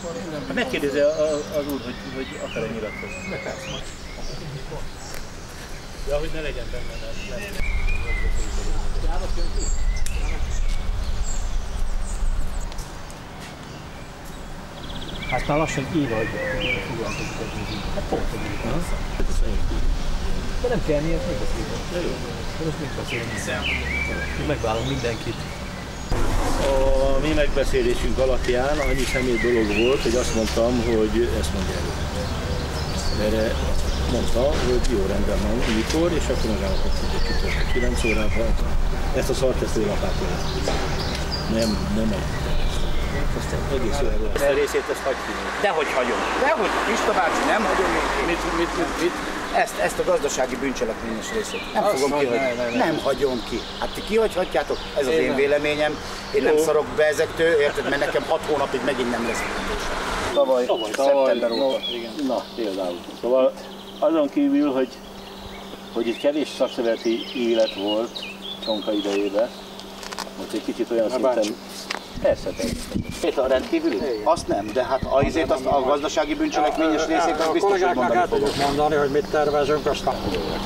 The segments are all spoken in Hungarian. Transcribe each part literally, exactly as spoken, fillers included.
Megkérdezi az úr, hogy, hogy akar-e nyilatkozni. Ja, hogy ne legyen benne, nem. Hát már lassan éve, hogy foglalkozik ez. Hát pont, hogy de nem kell miért megbeszélni. De most mit beszélni? Megvállalom mindenkit. A mi megbeszélésünk alapján annyi személy dolog volt, hogy azt mondtam, hogy ezt mondja elő. Erre mondta, hogy jó rendben van, mikor, és akkor megállapodtunk, hogy csütörtök kilenc órában. Ezt a szart ezt ő lapátolja. Nem, nem egy. Aztán egész olyan volt. Ezt a részét ezt hagy ki. Dehogy hagyom. Dehogy, Pista bácsi, nem hagyom én ki. Mit, mit, mit, mit? Ezt, ezt a gazdasági bűncselekményes részét. Nem azt fogom kihagyni. Nem, nem hagyom ki. Hát ti kihagyhatjátok? Ez az én, én véleményem. Én nem szarok be ezektől, érted? Mert nekem hat hónapig megint nem lesz fizetésem. Tavaly, tavaly, szeptember óta. No, na, például. Szóval azon kívül, hogy, hogy itt kevés szakszervezeti élet volt Csonka idejében, most egy kicsit olyan szinten... Persze, persze. A rendkívüli? Azt nem, de hát a, azért azt a gazdasági bűncselekményes részét az biztos, hogy mondani fogok. mondani, hogy mit tervezünk, aztán...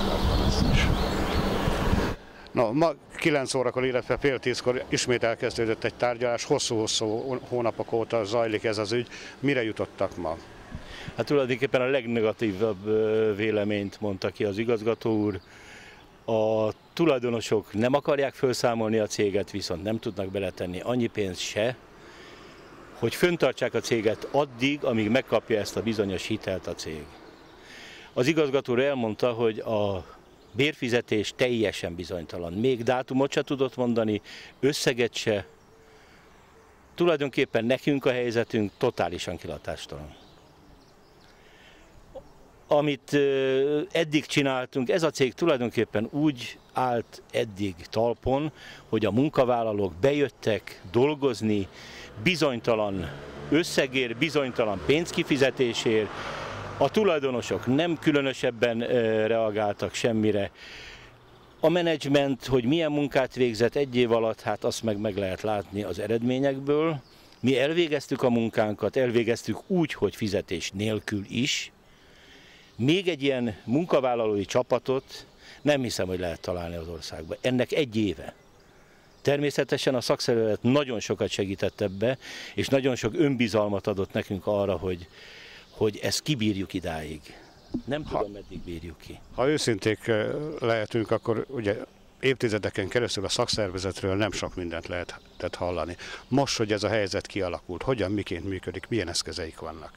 No, ma kilenc órakor, illetve fél tízkor ismét elkezdődött egy tárgyalás, hosszú-hosszú hónapok óta zajlik ez az ügy. Mire jutottak ma? Hát tulajdonképpen a legnegatívabb véleményt mondta ki az igazgató úr. A tulajdonosok nem akarják felszámolni a céget, viszont nem tudnak beletenni annyi pénzt se, hogy fenntartsák a céget addig, amíg megkapja ezt a bizonyos hitelt a cég. Az igazgató úr elmondta, hogy a bérfizetés teljesen bizonytalan. Még dátumot se tudott mondani, összeget se. Tulajdonképpen nekünk a helyzetünk totálisan kilátástalan. Amit eddig csináltunk, ez a cég tulajdonképpen úgy állt eddig talpon, hogy a munkavállalók bejöttek dolgozni bizonytalan összegért, bizonytalan pénzkifizetésért. A tulajdonosok nem különösebben reagáltak semmire. A menedzsment, hogy milyen munkát végzett egy év alatt, hát azt meg meg lehet látni az eredményekből. Mi elvégeztük a munkánkat, elvégeztük úgy, hogy fizetés nélkül is. Még egy ilyen munkavállalói csapatot nem hiszem, hogy lehet találni az országban. Ennek egy éve. Természetesen a szakszervezet nagyon sokat segített ebbe, és nagyon sok önbizalmat adott nekünk arra, hogy, hogy ezt kibírjuk idáig. Nem ha, tudom, meddig bírjuk ki. Ha őszinték lehetünk, akkor ugye évtizedeken keresztül a szakszervezetről nem sok mindent lehetett hallani. Most, hogy ez a helyzet kialakult, hogyan, miként működik, milyen eszközeik vannak?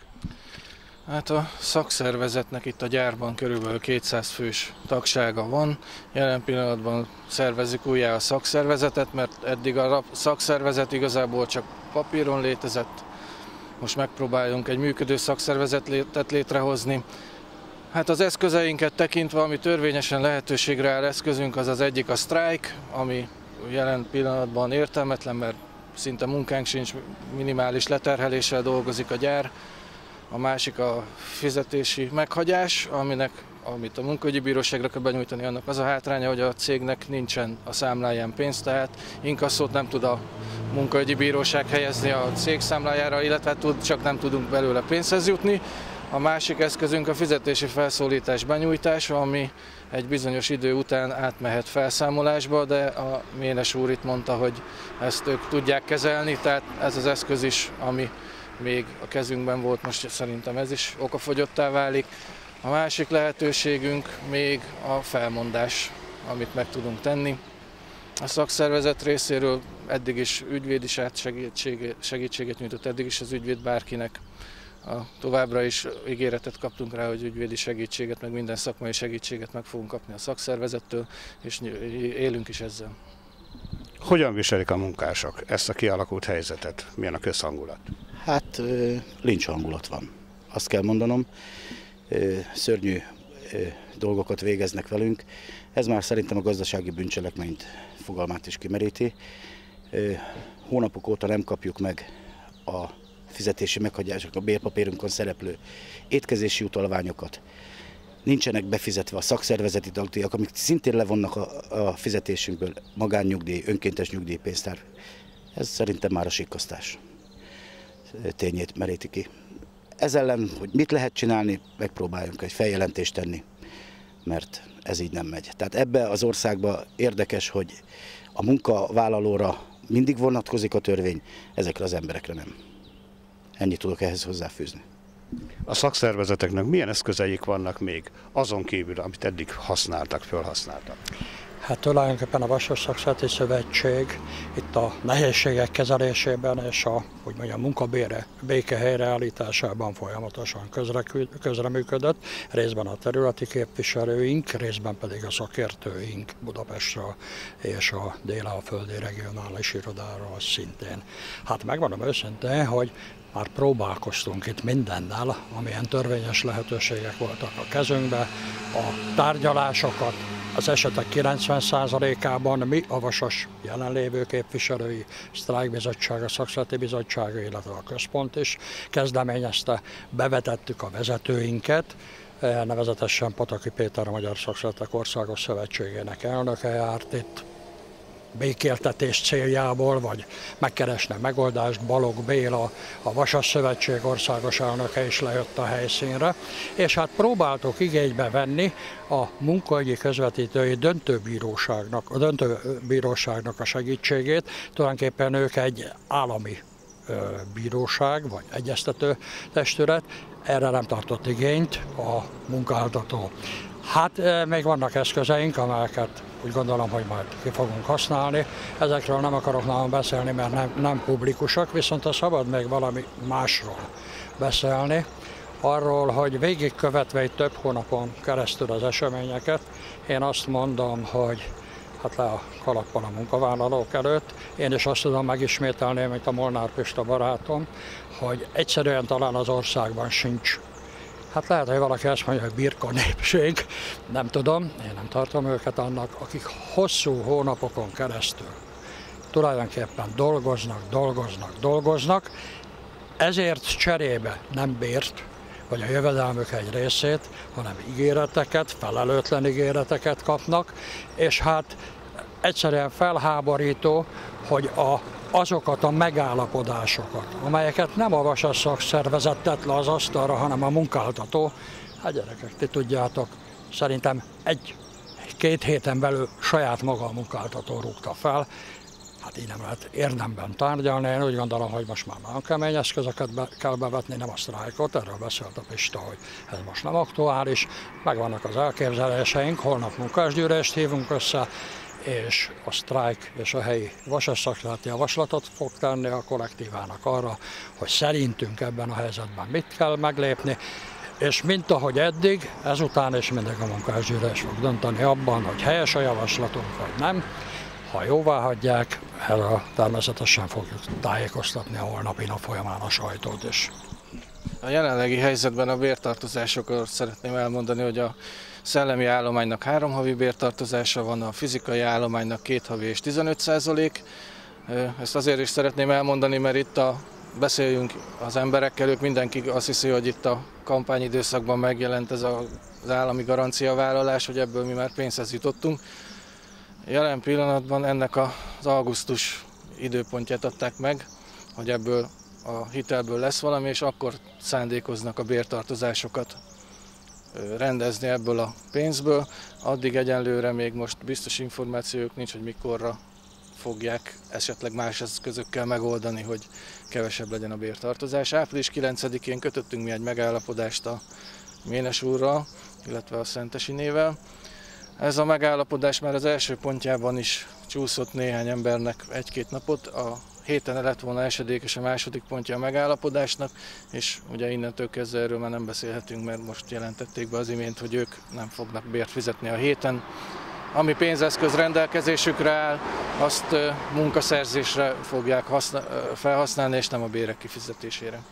Hát a szakszervezetnek itt a gyárban körülbelül kétszáz fős tagsága van. Jelen pillanatban szervezzük újjá a szakszervezetet, mert eddig a szakszervezet igazából csak papíron létezett. Most megpróbáljunk egy működő szakszervezetet létrehozni. Hát az eszközeinket tekintve, ami törvényesen lehetőségre áll eszközünk, az az egyik a sztrájk, ami jelen pillanatban értelmetlen, mert szinte munkánk sincs, minimális leterheléssel dolgozik a gyár. A másik a fizetési meghagyás, aminek, amit a munkaügyi bíróságra kell benyújtani, annak az a hátránya, hogy a cégnek nincsen a számláján pénz, tehát inkasszót nem tud a munkaügyi bíróság helyezni a cég számlájára, illetve tud, csak nem tudunk belőle pénzhez jutni. A másik eszközünk a fizetési felszólítás benyújtása, ami egy bizonyos idő után átmehet felszámolásba, de a Ménes úr itt mondta, hogy ezt ők tudják kezelni, tehát ez az eszköz is, ami még a kezünkben volt, most szerintem ez is okafogyottá válik. A másik lehetőségünk még a felmondás, amit meg tudunk tenni. A szakszervezet részéről eddig is ügyvédi segítséget, segítséget nyújtott, eddig is az ügyvéd bárkinek. A, továbbra is ígéretet kaptunk rá, hogy ügyvédi segítséget, meg minden szakmai segítséget meg fogunk kapni a szakszervezettől, és élünk is ezzel. Hogyan viselik a munkások ezt a kialakult helyzetet? Milyen a közhangulat? Hát lincs hangulat van. Azt kell mondanom, szörnyű dolgokat végeznek velünk. Ez már szerintem a gazdasági bűncselekményt fogalmát is kimeríti. Hónapok óta nem kapjuk meg a fizetési meghagyások, a bérpapírunkon szereplő étkezési utalványokat. Nincsenek befizetve a szakszervezeti tagdíjak, amik szintén levonnak a, a fizetésünkből, magánnyugdíj, önkéntes nyugdíjpénztár. Ez szerintem már a sikkasztás. tényét meríti ki. Ez ellen, hogy mit lehet csinálni, megpróbáljunk egy feljelentést tenni, mert ez így nem megy. Tehát ebbe az országba érdekes, hogy a munkavállalóra mindig vonatkozik a törvény, ezekre az emberekre nem. Ennyit tudok ehhez hozzáfűzni. A szakszervezeteknek milyen eszközeik vannak még azon kívül, amit eddig használtak, felhasználtak? Hát tulajdonképpen a Vasas Szakszervezeti Szövetség itt a nehézségek kezelésében és a, hogy mondjam, munkabére, béke helyreállításában folyamatosan közre, közreműködött, részben a területi képviselőink, részben pedig a szakértőink Budapestről és a Dél-Alföldi Regionális Irodáról szintén. Hát megmondom őszintén, hogy már próbálkoztunk itt mindennel, amilyen törvényes lehetőségek voltak a kezünkbe, a tárgyalásokat, az esetek kilencven százalékában mi, a Vasas jelenlévő képviselői, sztrájkbizottsága, szakszervezeti bizottsága, illetve a központ is kezdeményezte, bevetettük a vezetőinket, nevezetesen Pataki Péter, a Magyar Szakszervezetek Országos Szövetségének elnöke járt itt, békéltetés céljából, vagy megkeresne megoldást. Balogh Béla, a Vasas Szövetség országos elnöke is lejött a helyszínre, és hát próbáltuk igénybe venni a munkaügyi közvetítői döntőbíróságnak, a döntőbíróságnak a segítségét. Tulajdonképpen ők egy állami bíróság, vagy egyeztető testület, erre nem tartott igényt a munkáltató. Hát még vannak eszközeink, amelyeket úgy gondolom, hogy majd ki fogunk használni. Ezekről nem akarok nagyon beszélni, mert nem, nem publikusak, viszont a szabad még valami másról beszélni. Arról, hogy végigkövetve egy több hónapon keresztül az eseményeket, én azt mondom, hogy hát le a kalappal a munkavállalók előtt. Én is azt tudom megismételni, mint a Molnár Pista barátom, hogy egyszerűen talán az országban sincs. Hát lehet, hogy valaki azt mondja, hogy birka népség, nem tudom, én nem tartom őket annak, akik hosszú hónapokon keresztül tulajdonképpen dolgoznak, dolgoznak, dolgoznak, ezért cserébe nem bért, vagy a jövedelmük egy részét, hanem ígéreteket, felelőtlen ígéreteket kapnak, és hát egyszerűen felháborító, hogy a azokat a megállapodásokat, amelyeket nem a Vasas Szakszervezet tett le az asztalra, hanem a munkáltató, hát gyerekek, ti tudjátok, szerintem egy, két héten belül saját maga a munkáltató rúgta fel, hát így nem lehet érdemben tárgyalni. Én úgy gondolom, hogy most már nagyon kemény eszközöket be, kell bevetni, nem a sztrájkot, erről beszélt a Pista, hogy ez most nem aktuális, megvannak az elképzeléseink, holnap munkásgyűlést hívunk össze, és a sztrájk és a helyi Vasas Szakszervezeti javaslatot fog tenni a kollektívának arra, hogy szerintünk ebben a helyzetben mit kell meglépni, és mint ahogy eddig, ezután is mindig a munkásgyűlés fog dönteni abban, hogy helyes a javaslatunk, vagy nem. Ha jóvá hagyják, erről természetesen fogjuk tájékoztatni a holnapi nap folyamán a sajtót is. A jelenlegi helyzetben a bértartozásokról szeretném elmondani, hogy a szellemi állománynak három havi bértartozása van, a fizikai állománynak két havi és tizenöt százalék. Ezt azért is szeretném elmondani, mert itt a, beszéljünk az emberekkel, ők mindenki azt hiszi, hogy itt a kampányidőszakban megjelent ez az állami garanciavállalás, hogy ebből mi már pénzhez jutottunk. Jelen pillanatban ennek az augusztus időpontját adták meg, hogy ebből a hitelből lesz valami, és akkor szándékoznak a bértartozásokat rendezni ebből a pénzből. Addig egyenlőre még most biztos információk nincs, hogy mikorra fogják esetleg más eszközökkel megoldani, hogy kevesebb legyen a bértartozás. április kilencedikén kötöttünk mi egy megállapodást a Ménes úrral, illetve a Szentesinével. Ez a megállapodás már az első pontjában is csúszott néhány embernek egy-két napot. A héten lett volna esedékes a második pontja a megállapodásnak, és ugye innentől kezdve erről már nem beszélhetünk, mert most jelentették be az imént, hogy ők nem fognak bért fizetni a héten. Ami pénzeszköz rendelkezésükre áll, azt munkaszerzésre fogják felhasználni, és nem a bérek kifizetésére.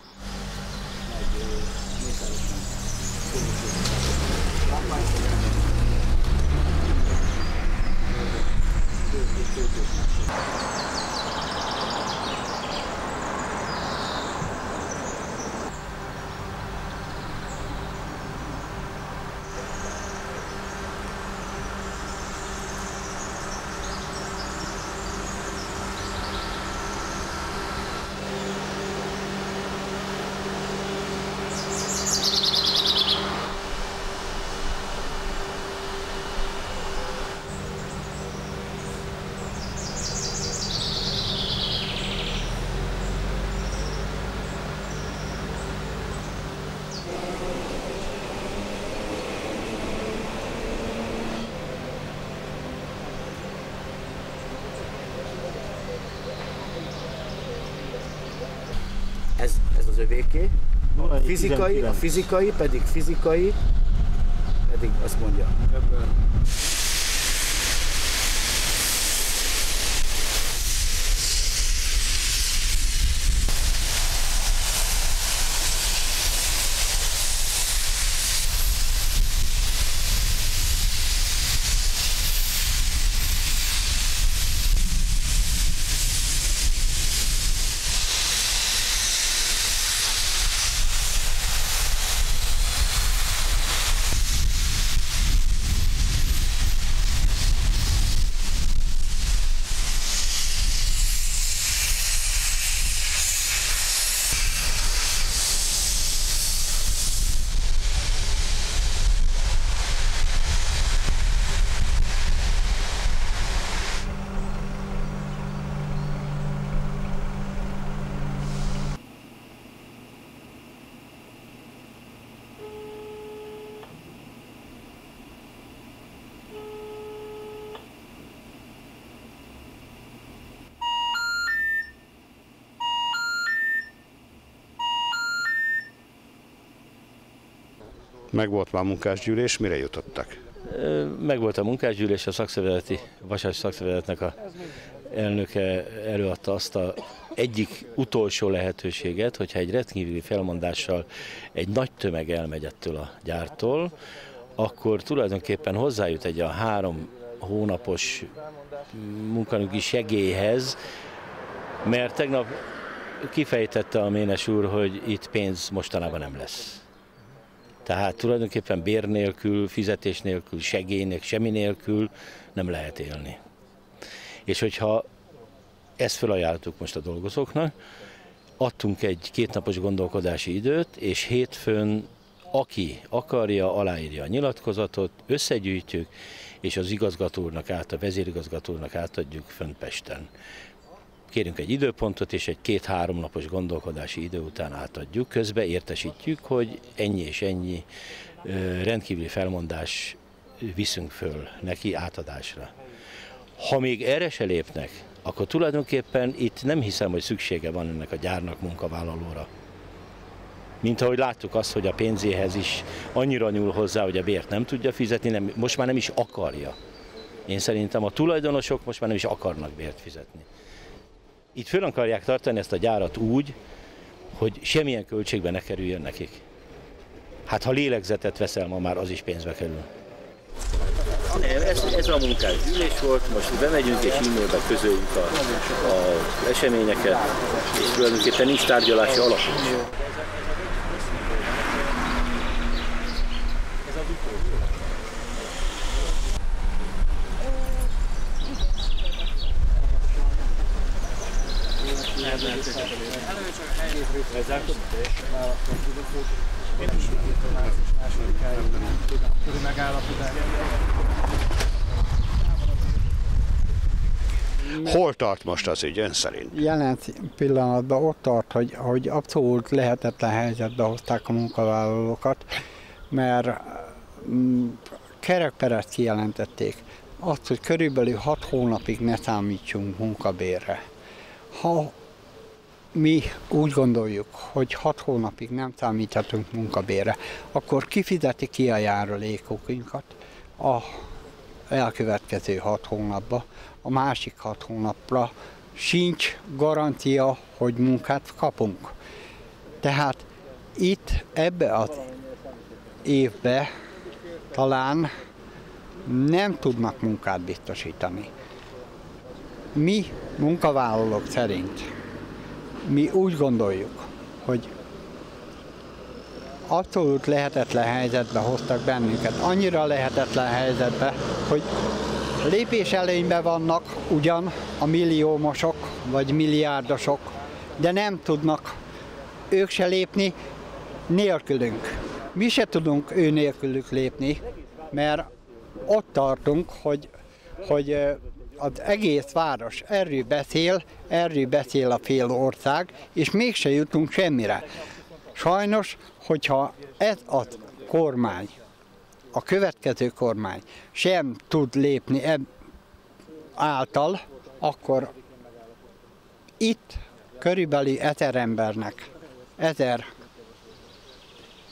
Oké? Okay? A fizikai, a fizikai pedig fizikai, pedig azt mondja. Megvolt már a munkásgyűlés, mire jutottak? Megvolt a munkásgyűlés, a szakszervezeti, Vasas szakszervezetnek a elnöke előadta azt a egyik utolsó lehetőséget, hogyha egy rendkívüli felmondással egy nagy tömeg elmegy ettől a gyártól, akkor tulajdonképpen hozzájut egy a három hónapos munkanügyi segélyhez, mert tegnap kifejtette a Ménes úr, hogy itt pénz mostanában nem lesz. Tehát tulajdonképpen bér nélkül, fizetés nélkül, segély nélkül, semmi nélkül nem lehet élni. És hogyha ezt felajánlottuk most a dolgozóknak, adtunk egy kétnapos gondolkodási időt, és hétfőn aki akarja, aláírja a nyilatkozatot, összegyűjtjük, és az igazgató úrnak át, a vezérigazgató úrnak átadjuk fönt Pesten. Kérünk egy időpontot, és egy két-három napos gondolkodási idő után átadjuk. Közben értesítjük, hogy ennyi és ennyi rendkívüli felmondás viszünk föl neki átadásra. Ha még erre se lépnek, akkor tulajdonképpen itt nem hiszem, hogy szüksége van ennek a gyárnak munkavállalóra. Mint ahogy láttuk azt, hogy a pénzéhez is annyira nyúl hozzá, hogy a bért nem tudja fizetni, nem, most már nem is akarja. Én szerintem a tulajdonosok most már nem is akarnak bért fizetni. Itt föl akarják tartani ezt a gyárat úgy, hogy semmilyen költségbe ne kerüljön nekik. Hát ha lélegzetet veszel, ma már az is pénzbe kerül. Nem, ez, ez a munkásgyűlés volt, most bemegyünk és e-mailbe közöljük a, a eseményeket, és tulajdonképpen nincs tárgyalási alap. Hol tart most az ügy ön szerint? Jelen pillanatban ott tart, hogy, hogy abszolút lehetetlen helyzetbe hozták a munkavállalókat, mert mm, kerekperec kijelentették azt, hogy körülbelül hat hónapig ne számítsunk munkabérre. Ha mi úgy gondoljuk, hogy hat hónapig nem számíthatunk munkabérre, akkor kifizeti ki a járulékokunkat a elkövetkező hat hónapba, a másik hat hónapra sincs garancia, hogy munkát kapunk. Tehát itt ebbe az évbe talán nem tudnak munkát biztosítani. Mi munkavállalók szerint mi úgy gondoljuk, hogy abszolút lehetetlen helyzetbe hoztak bennünket. Annyira lehetetlen helyzetbe, hogy lépés előnyben vannak ugyan a milliómosok vagy milliárdosok, de nem tudnak ők se lépni nélkülünk. Mi se tudunk ő nélkülük lépni, mert ott tartunk, hogy, hogy az egész város erről beszél, erről beszél a fél ország, és mégse jutunk semmire. Sajnos, hogyha ez a kormány, a következő kormány sem tud lépni ebb által, akkor itt körülbelül ezer embernek, ezer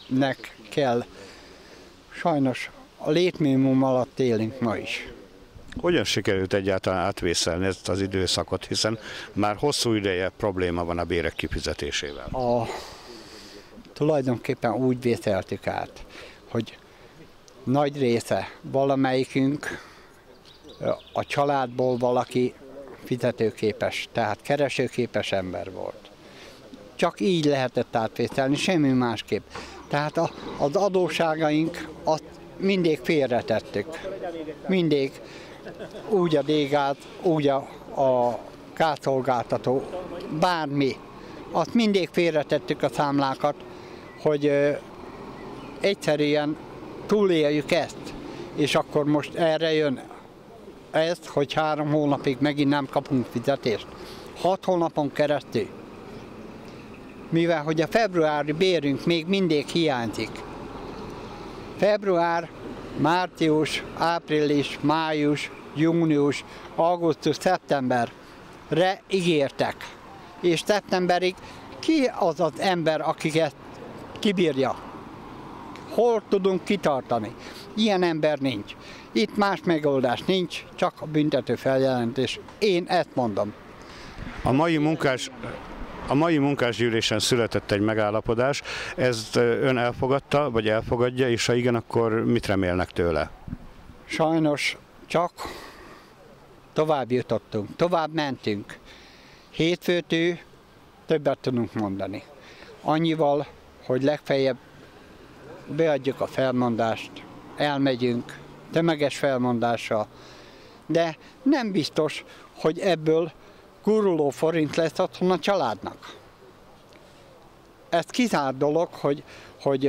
nek kell. Sajnos a létminimum alatt élünk ma is. Hogyan sikerült egyáltalán átvészelni ezt az időszakot, hiszen már hosszú ideje probléma van a bérek kifizetésével? A, tulajdonképpen úgy vészeltük át, hogy nagy része valamelyikünk a családból valaki fizetőképes, tehát keresőképes ember volt. Csak így lehetett átvészelni, semmi másképp. Tehát a, az adósságaink azt mindig félretettük. Mindig úgy a dégát, úgy a, a gázszolgáltató, bármi. Azt mindig félretettük a számlákat, hogy ö, egyszerűen túléljük ezt. És akkor most erre jön ez, hogy három hónapig megint nem kapunk fizetést. Hat hónapon keresztül. Mivel hogy a februári bérünk még mindig hiányzik. Február, március, április, május, június, augusztus, szeptemberre ígértek. És szeptemberig ki az az ember, aki ezt kibírja? Hol tudunk kitartani? Ilyen ember nincs. Itt más megoldás nincs, csak a büntető feljelentés. Én ezt mondom. A mai munkás... A mai munkásgyűlésen született egy megállapodás, ezt ön elfogadta, vagy elfogadja, és ha igen, akkor mit remélnek tőle? Sajnos csak tovább jutottunk, tovább mentünk. Hétfőtől többet tudunk mondani. Annyival, hogy legfeljebb beadjuk a felmondást, elmegyünk tömeges felmondással, de nem biztos, hogy ebből guruló forint lesz otthon a családnak. Ez kizárt dolog, hogy, hogy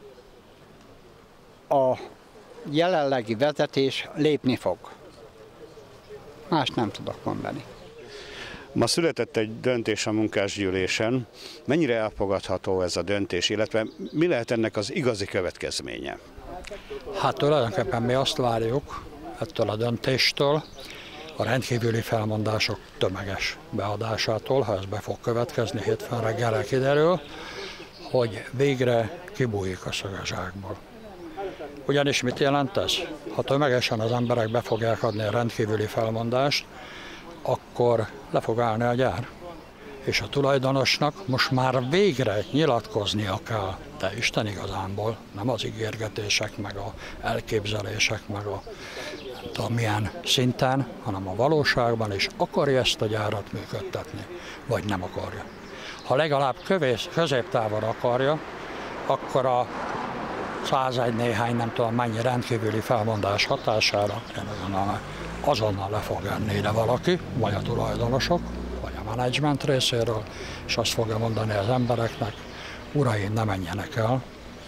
a jelenlegi vezetés lépni fog. Más nem tudok mondani. Ma született egy döntés a munkásgyűlésen. Mennyire elfogadható ez a döntés, illetve mi lehet ennek az igazi következménye? Hát tulajdonképpen mi azt várjuk ettől a döntéstől, a rendkívüli felmondások tömeges beadásától, ha ez be fog következni, hétfőn reggelre kiderül, hogy végre kibújik a szögezsákból. Ugyanis mit jelent ez? Ha tömegesen az emberek be fogják adni a rendkívüli felmondást, akkor le fog állni a gyár. És a tulajdonosnak most már végre nyilatkoznia kell, de Isten igazánból, nem az ígérgetések, meg a elképzelések, meg a tudom milyen szinten, hanem a valóságban, és akarja ezt a gyárat működtetni, vagy nem akarja. Ha legalább kövés, középtávon akarja, akkor a százegy néhány, nem tudom mennyi rendkívüli felmondás hatására azonnal, azonnal le fog jönni ide valaki, vagy a tulajdonosok, vagy a menedzsment részéről, és azt fogja mondani az embereknek, uraim, ne menjenek el,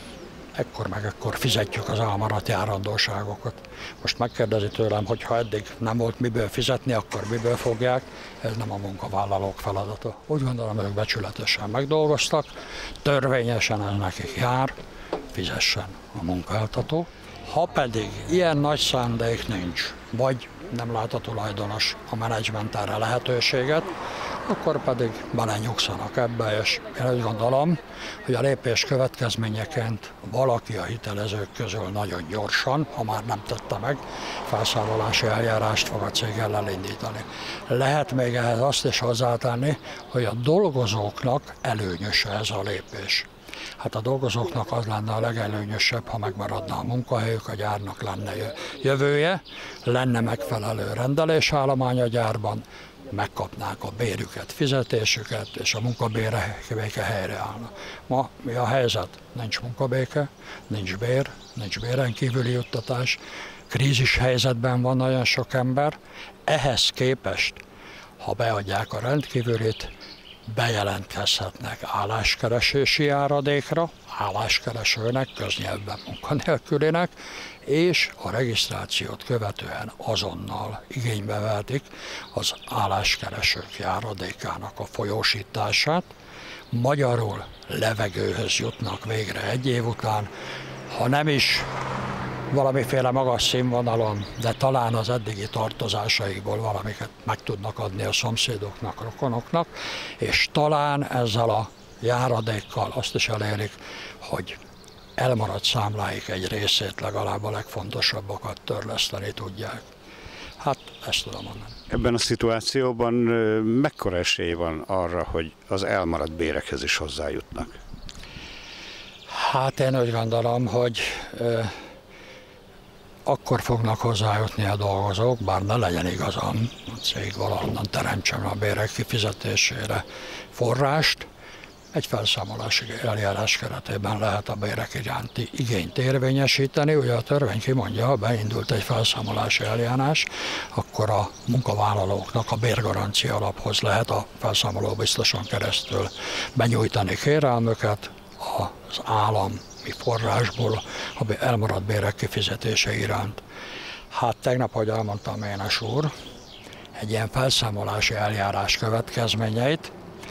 ekkor meg ekkor fizetjük az elmaradt járandóságokat. Most megkérdezi tőlem, hogy ha eddig nem volt miből fizetni, akkor miből fogják, ez nem a munkavállalók feladata. Úgy gondolom, ők becsületesen megdolgoztak, törvényesen ez nekik jár, fizessen a munkáltató. Ha pedig ilyen nagy szándék nincs, vagy nem lát a tulajdonos a menedzsment erre lehetőséget, akkor pedig belenyugszanak ebbe, és én úgy gondolom, hogy a lépés következményeként valaki a hitelezők közül nagyon gyorsan, ha már nem tette meg, felszámolási eljárást fog a cég ellen indítani. Lehet még ehhez azt is hozzátenni, hogy a dolgozóknak előnyös ez a lépés. Hát a dolgozóknak az lenne a legelőnyösebb, ha megmaradna a munkahelyük, a gyárnak lenne jövője, lenne megfelelő rendelésállomány a gyárban, megkapnák a bérüket, fizetésüket, és a munkabéke helyreállna. Ma mi a helyzet? Nincs munkabéke, nincs bér, nincs béren kívüli juttatás, krízis helyzetben van nagyon sok ember, ehhez képest, ha beadják a rendkívülit, bejelentkezhetnek álláskeresési járadékra, álláskeresőnek, köznyelvben munkanélkülinek, és a regisztrációt követően azonnal igénybe vehetik az álláskeresők járadékának a folyósítását. Magyarul levegőhöz jutnak végre egy év után, ha nem is valamiféle magas színvonalon, de talán az eddigi tartozásaikból valamiket meg tudnak adni a szomszédoknak, rokonoknak, és talán ezzel a járadékkal azt is elérik, hogy elmaradt számláik egy részét, legalább a legfontosabbakat törleszteni tudják. Hát ezt tudom mondani. Ebben a szituációban mekkora esély van arra, hogy az elmaradt bérekhez is hozzájutnak? Hát én úgy gondolom, hogy ö, akkor fognak hozzájutni a dolgozók, bár ne legyen igazam, a cég valahonnan teremtsen a bérek kifizetésére forrást. Egy felszámolási eljárás keretében lehet a bérek iránti igényt érvényesíteni. Ugye a törvény kimondja, ha beindult egy felszámolási eljárás, akkor a munkavállalóknak a bérgarancia alaphoz lehet a felszámoló biztoson keresztül benyújtani kérelmüket az állami forrásból a elmaradt bérek kifizetése iránt. Hát tegnap, ahogy elmondtam Ménes úr, egy ilyen felszámolási eljárás következményeit,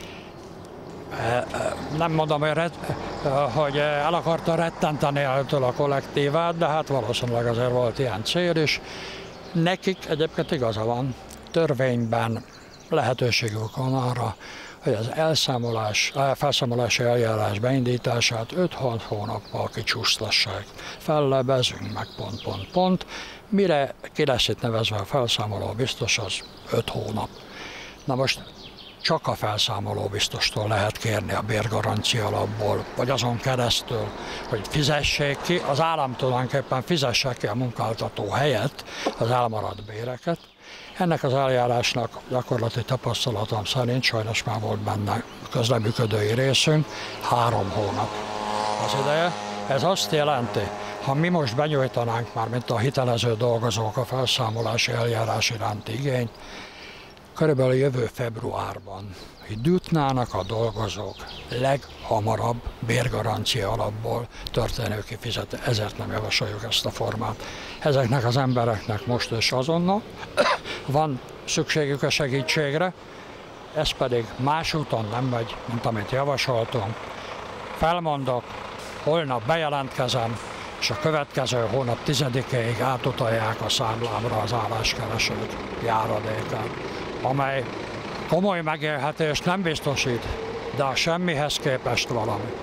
nem mondom, hogy, ret, hogy el akarta rettenteni ettől a kollektívát, de hát valószínűleg azért volt ilyen cél is. Nekik egyébként igaza van, törvényben lehetőségük van arra, hogy az elszámolás, felszámolási eljárás beindítását öt-hat hónappal kicsúsztassák. Fellebezünk meg pont, pont, pont. Mire ki lesz itt nevezve a felszámoló biztos, az öt hónap. Na most csak a felszámoló biztostól lehet kérni a bérgarancia alapból, vagy azon keresztül, hogy fizessék ki, az állam tulajdonképpen fizesse ki a munkáltató helyett az elmaradt béreket. Ennek az eljárásnak gyakorlati tapasztalatom szerint, sajnos már volt benne közreműködői részünk, három hónap az ideje. Ez azt jelenti, ha mi most benyújtanánk már, mint a hitelező dolgozók a felszámolási eljárás iránti igényt, körülbelül jövő februárban jutnának a dolgozók leghamarabb bérgarancia alapból történő kifizető. Ezért nem javasoljuk ezt a formát. Ezeknek az embereknek most és azonnal van szükségük a segítségre, ez pedig más úton nem megy, mint amit javasoltunk. Felmondok, holnap bejelentkezem, és a következő hónap tizedikéig átutalják a számlámra az álláskeresők járadékát, amely komoly megélhetést nem biztosít, de a semmihez képest valami.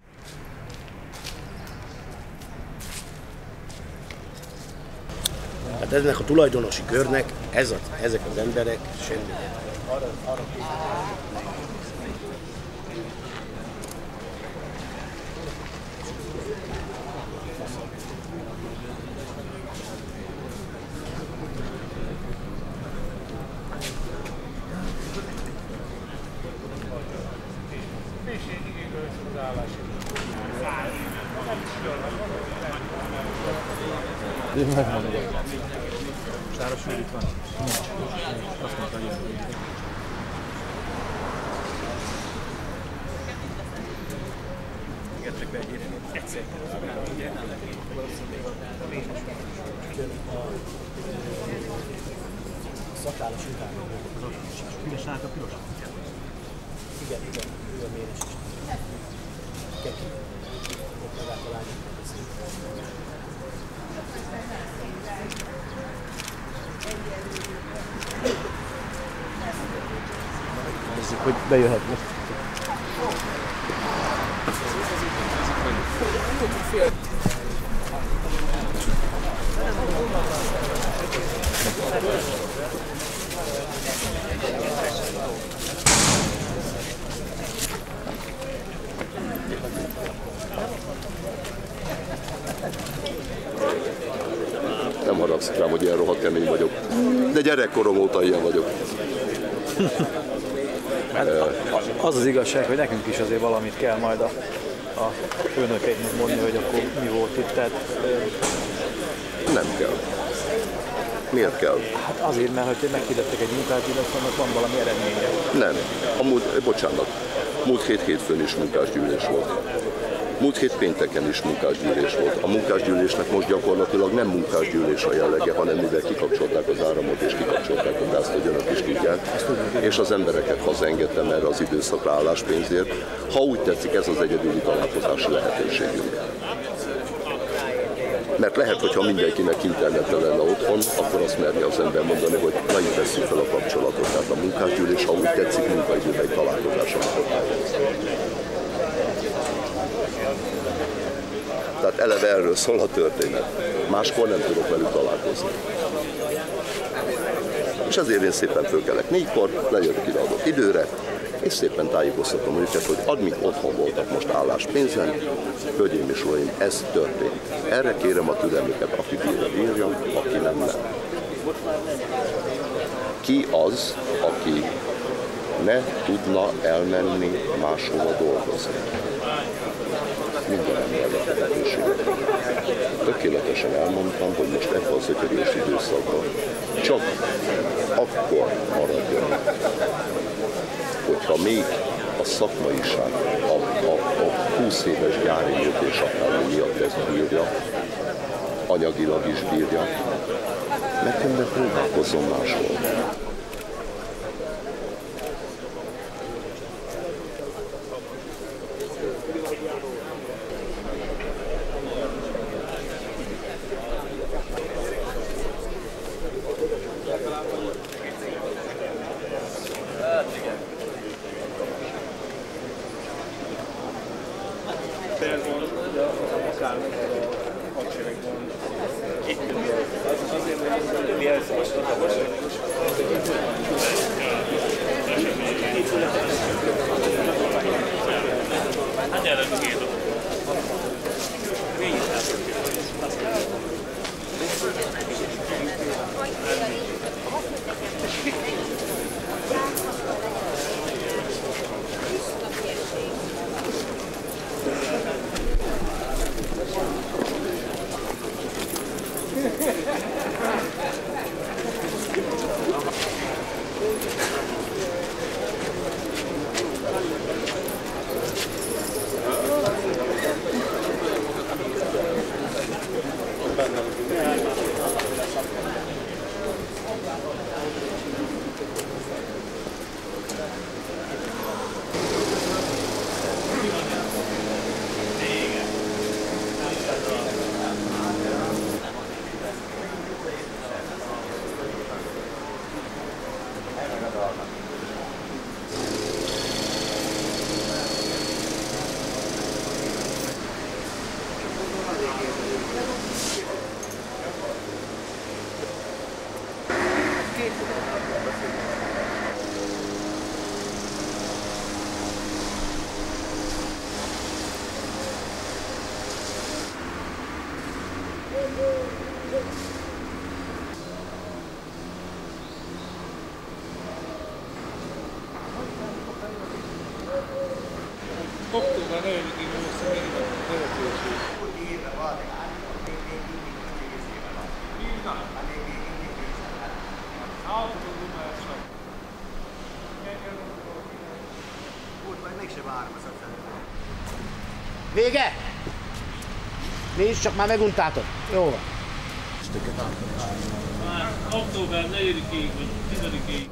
Hát ennek a tulajdonosi körnek ez a, ezek az emberek semmi. Én megmondom. Sáros úr itt van? Nincs. Azt mondta, hogy jön. Engedtek be egy éven. Egyszer. Ugye? Szakállas után. Piros állt a piros? Igen, igen. Ő a méres is. Keki. Ott magát a lányok. Nézzük, hogy bejöhetnek. Nem haragszik rám, hogy ilyen rohadt kemény vagyok. De gyerekkorom óta ilyen vagyok. Hát az az igazság, hogy nekünk is azért valamit kell majd a, a főnökeinknek mondani, hogy akkor mi volt itt. Tehát, nem kell. Miért kell? Hát azért, mert hogy meghirdettek egy munkásgyűlést, annak van valami eredménye. Nem. A múlt, bocsánat. Múlt hét hétfőn is munkásgyűlés volt. Múlt hét pénteken is munkásgyűlés volt. A munkásgyűlésnek most gyakorlatilag nem munkásgyűlés a jellege, hanem mivel kikapcsolták az áramot és kikapcsolták a gázt, hogy önök is tudják, és az embereket hazaengedtem erre az időszakra álláspénzért. Ha úgy tetszik, ez az egyedüli találkozási lehetőségünk. Mert lehet, hogyha mindenkinek interneten lenne otthon, akkor azt merje az ember mondani, hogy na így veszünk fel a kapcsolatot. Tehát a munkásgyűlés, ha úgy tetszik, munkaidőben egy találkozásra. Tehát eleve erről szól a történet. Máskor nem tudok velük találkozni. És ezért én szépen fölkelek négykor, lejövök ide adott időre, és szépen tájékoztatom őket, hogy addig otthon voltak most álláspénzen, hölgyeim és uraim, ez történt. Erre kérem a türelmüket, aki bírja, bírja, aki nem, nem. Ki az, aki ne tudna elmenni máshova dolgozni? Minden embernek lehetőséget. Tökéletesen elmondtam, hogy most ebben az ötödés időszakban csak akkor maradjon, hogyha még a szakmaiság, a, a, a húsz éves gyári és akár miatt ezt bírja, anyagilag is bírja, nekem ne próbálkozzon máshol. október negyedikén volt még a vezetőség. Vége? Nézd, csak már meguntátok. Jó van. Már október negyedikéig vagy tizedikéig.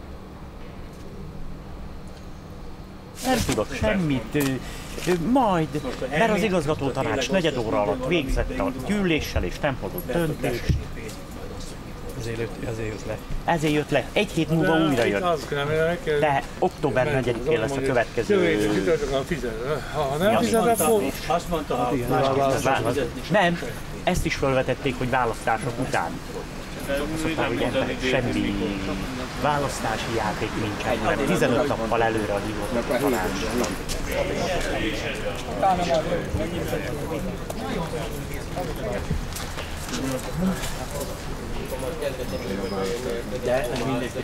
Nem tudok semmit, majd, mert az igazgató tanács negyed óra alatt végzett a gyűléssel és nem hozott döntést. Ezért jött le. Ezért jött le. Egy hét múlva újra jön. De október negyedikén lesz a következő... Ha nem fizet, akkor... Azt mondta, hogy nem, ezt is felvetették, hogy választások után. Szokták, hogy emberek semmi választási játék nincsen, mert tizenöt nappal előre az igazgató tanács. De mindenki.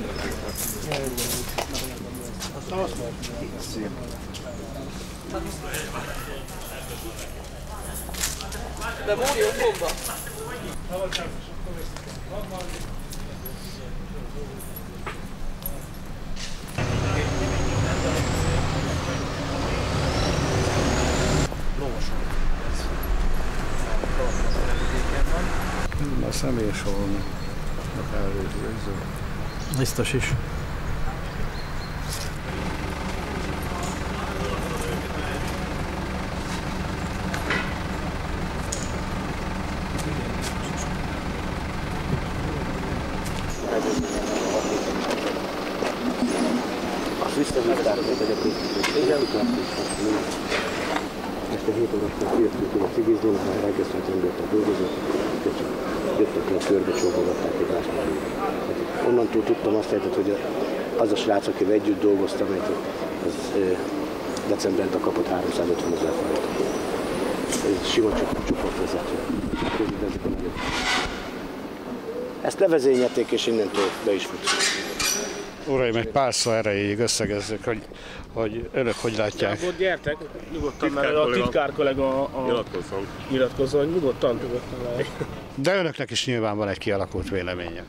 De múljon bomba! A személysornak előző. Biztos is. Azt visszahívták, hogy egyébként este hét órakor jöttünk ide cigizni, mert egészen rendőrtek dolgozni, csak jöttek le, körbe csókolgatták egymást. Onnantól tudtam azt lehetett, hogy az a srác, akivel együtt dolgoztam, az decemberben kapott háromszázötven ezer forintot. Ez sima csoportvezető. Ezt levezényelték, és innentől be is fut. Uraim, egy pár szó erejéig összegezzük, hogy, hogy önök hogy látják. Gábor, gyertek, nyugodtan, mert a titkár kollega a... Nyilatkozzon. Nyilatkozzon, nyugodtan, nyugodtan le. De önöknek is nyilván van egy kialakult véleménye.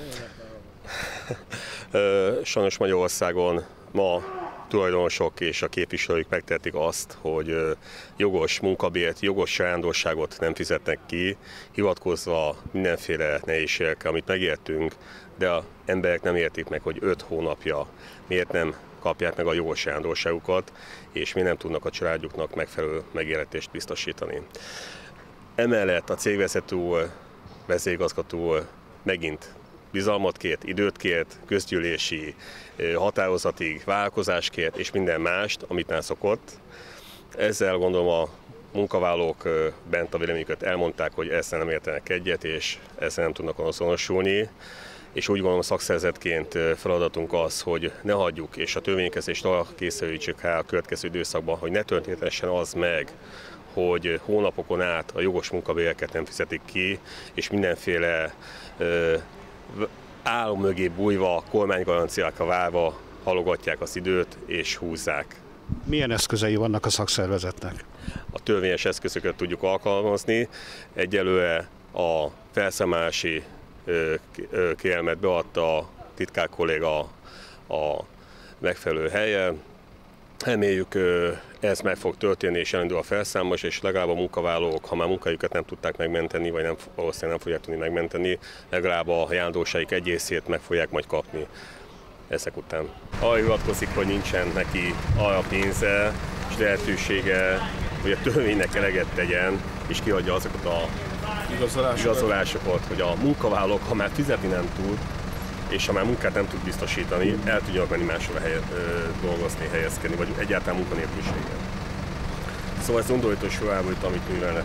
Sajnos Magyarországon ma tulajdonosok és a képviselők megtették azt, hogy jogos munkabért, jogos sajátosságot nem fizetnek ki, hivatkozva mindenféle nehézségekre, amit megértünk, de az emberek nem értik meg, hogy öt hónapja miért nem kapják meg a jogos sajátosságukat, és miért nem tudnak a családjuknak megfelelő megélhetést biztosítani. Emellett a cégvezető úr, vezérigazgató úr megint bizalmat kért, időt kért, közgyűlési határozatig, vállalkozás kért, és minden mást, amit nem szokott. Ezzel gondolom a munkavállalók bent a véleményüket elmondták, hogy ezzel nem értenek egyet, és ezzel nem tudnak azonosulni. És úgy gondolom, szakszervezetként feladatunk az, hogy ne hagyjuk, és a törvénykezést arra készítsük el a következő időszakban, hogy ne történhessen az meg, hogy hónapokon át a jogos munkabéreket nem fizetik ki, és mindenféle ö, álom mögé bújva, kormánygaranciákra várva halogatják az időt és húzzák. Milyen eszközei vannak a szakszervezetnek? A törvényes eszközöket tudjuk alkalmazni. Egyelőre a felszámolási kérelmet beadta a titkár kolléga a megfelelő helyen. Reméljük, ez meg fog történni, és elindul a felszámolás, és legalább a munkavállalók, ha már munkájukat nem tudták megmenteni, vagy nem, valószínűleg nem fogják tudni megmenteni, legalább a járandósáik egy részét meg fogják majd kapni ezek után. Arra hivatkozik, hogy nincsen neki arra pénze és lehetősége, hogy a törvénynek eleget tegyen, és kiadja azokat a igazolásokat, igazolásokat hogy a munkavállalók, ha már fizetni nem tud, és ha már munkát nem tud biztosítani, el tudjanak menni máshol helye, dolgozni, helyezkedni, vagy egyáltalán munkanélküliséggel. Szóval ez undorító sorában, amit művelnek.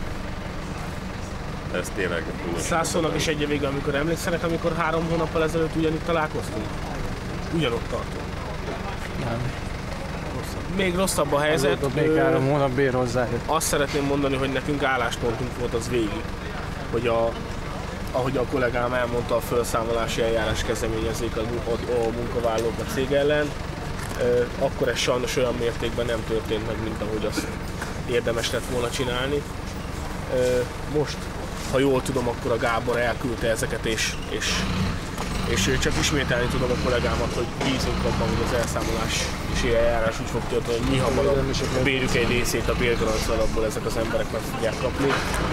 Ez tényleg Szászolnak is egy vége, amikor emlékszenek, amikor három hónappal ezelőtt ugyanitt találkoztunk? Ugyanott tartunk. Nem. Még rosszabb a helyzet. Még három hónap bér hozzájött. Azt szeretném mondani, hogy nekünk álláspontunk volt az végig, hogy a, ahogy a kollégám elmondta, a felszámolási eljárás kezdeményezzék a, a, a munkavállalók a cég ellen, akkor ez sajnos olyan mértékben nem történt meg, mint ahogy azt érdemes lett volna csinálni. Most, ha jól tudom, akkor a Gábor elküldte ezeket, és, és, és csak ismételni tudom a kollégámat, hogy bízunk abban, hogy az elszámolási eljárás úgy fog történni, hogy mi hamarabb a bérjük egy részét a bérgarancia alapból ezek az emberek meg fogják kapni.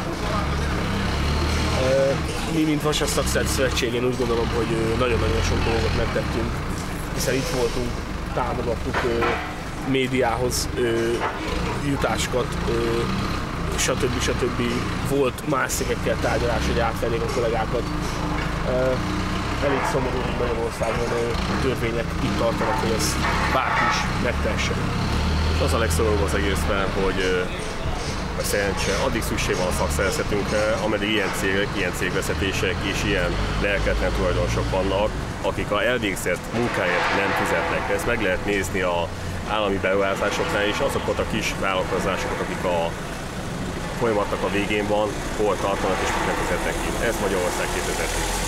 Mi, mint Vasas Szakszervezeti Szövetség, én úgy gondolom, hogy nagyon-nagyon sok dolgot megtettünk, hiszen itt voltunk, támogattuk médiához jutásokat, stb. stb. Volt más székekkel tárgyalás, hogy átvennék a kollégákat. Elég szomorú, hogy Magyarországon a törvények itt tartanak, hogy ezt bárki is megtehesse. És az a legszomorúbb az egészben, hogy a szerencse, addig szükség van a szakszervezetünkre, ameddig ilyen cégek, ilyen cégvezetések és ilyen lelketlen tulajdonosok vannak, akik a elvégzett munkáért nem fizetnek. Ezt meg lehet nézni az állami beruházásoknál is, azokat a kis vállalkozásokat, akik a folyamatnak a végén van, hol tartanak és mit nem fizetnek ki. Ez Magyarország kétezer-tíz.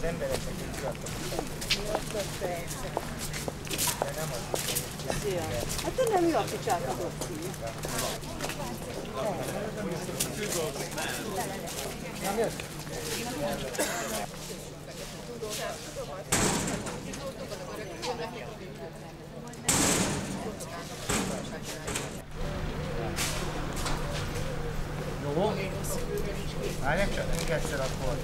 Hát te nem mi a picsát adott ki? Nem jött? Jó? Várjak csak, még egyszer akkor.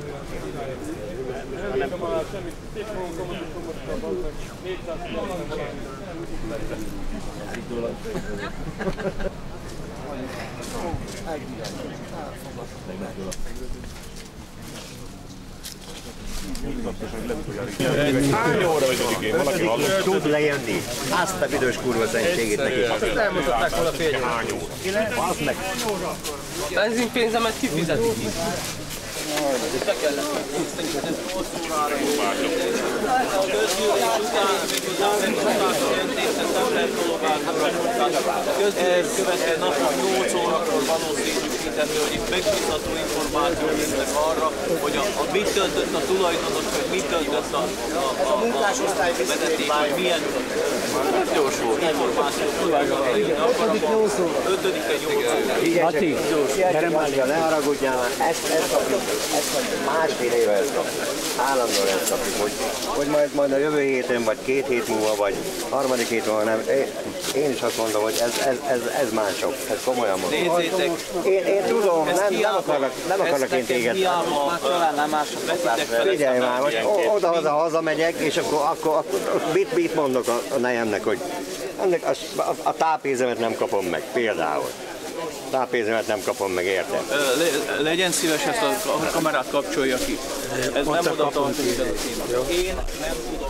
Hány óra vezetik én? Valaki hallott? Tud lejönni. Azt a büdös kurva szentségét neki. Azt elmutatták volna fél óra. Hány óra? Az meg. Benzinpénzemet kifizetik ki. Be kellett nyolc órára. A közgyűlés után méghozzá megmondták a döntést, nem lehet tologatni. A közgyűlés következő napon nyolc órakor valószínűsíteni, hogy itt megbízható információk jönnek arra, hogy a, a mit töltött a tulajdonos, vagy mit töltött a, a, a, a vezeték, hogy milyen gyors volt információk tulajdonosra jönni akar, akkor ötödike nyolc óra. Laci, gyere már, ne haragudjál már, ezt, ezt kapjuk, ezt kapjuk, másfél éve ezt kapjuk. Állandóan ezt kapjuk, hogy, hogy majd, majd a jövő héten, vagy két hét múlva, vagy harmadik hét múlva nem. Én, én is azt mondom, hogy ez, ez, ez, ez már sok, ez komolyan mondom. Nézzétek! Én, én tudom, nem, nem akarnak, nem akarnak én téged. Figyelj már, hogy oda-haza hazamegyek, és akkor, akkor, akkor mit, mit mondok a, a nejemnek, hogy ennek a, a, a tápézemet nem kapom meg, például. Tápézemet nem kapom meg, érted? Le, legyen szíves, ezt a kamerát kapcsolja ki. Ez nem oda tartozik ez a téma. Én nem tudom.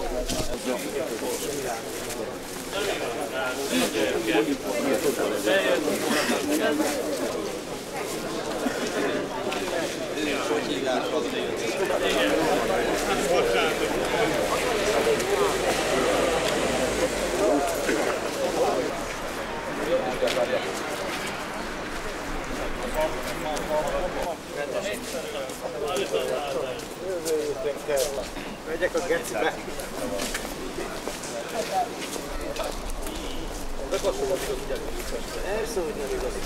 Megyek a gecibe. Persze, hogy nem igaz.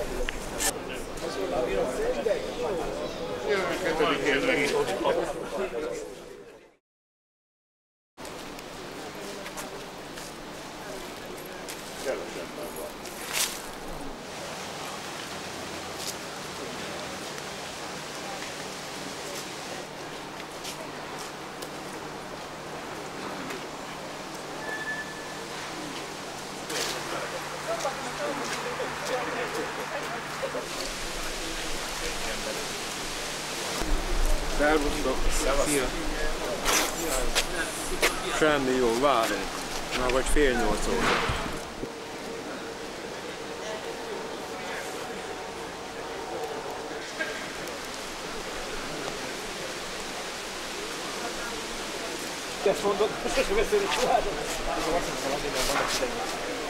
Szervusztok! Szia! Semmi jó, várunk. Na, vagy fél nyolc óra. Ezt mondod, sosem beszélni családom. Ez a vasszonszal azért, mert vannak idején.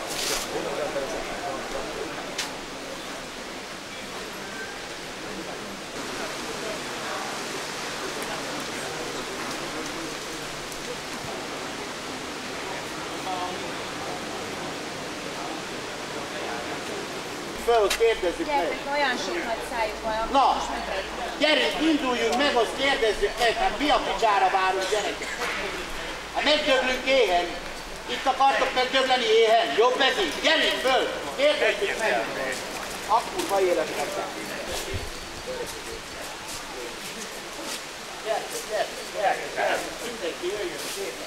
Föl, kérdezzük meg. Gyertek, olyan sok nagy szájuk van, akkor Na, most meg... gyerünk, induljunk meg, azt kérdezzük meg, hát mi a picsára várunk, gyerekek? Hát megdöglünk éhen. Itt akartok megdögleni éhen? Jobb ez így? Gyerünk föl, kérdezzük meg. Akkor ma életnek. Gyertek, gyertek, gyertek, gyertek. Mindenki jöjjön szépen.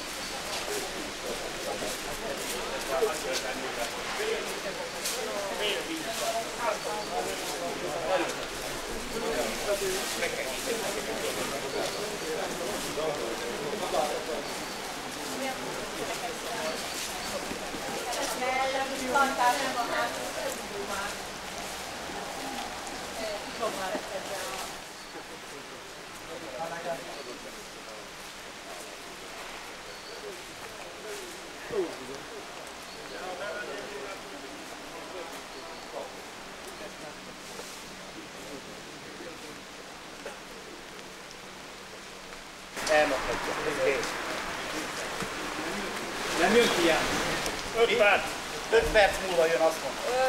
Nem jön ki ilyen? öt perc. öt perc múlva jön, azt mondom.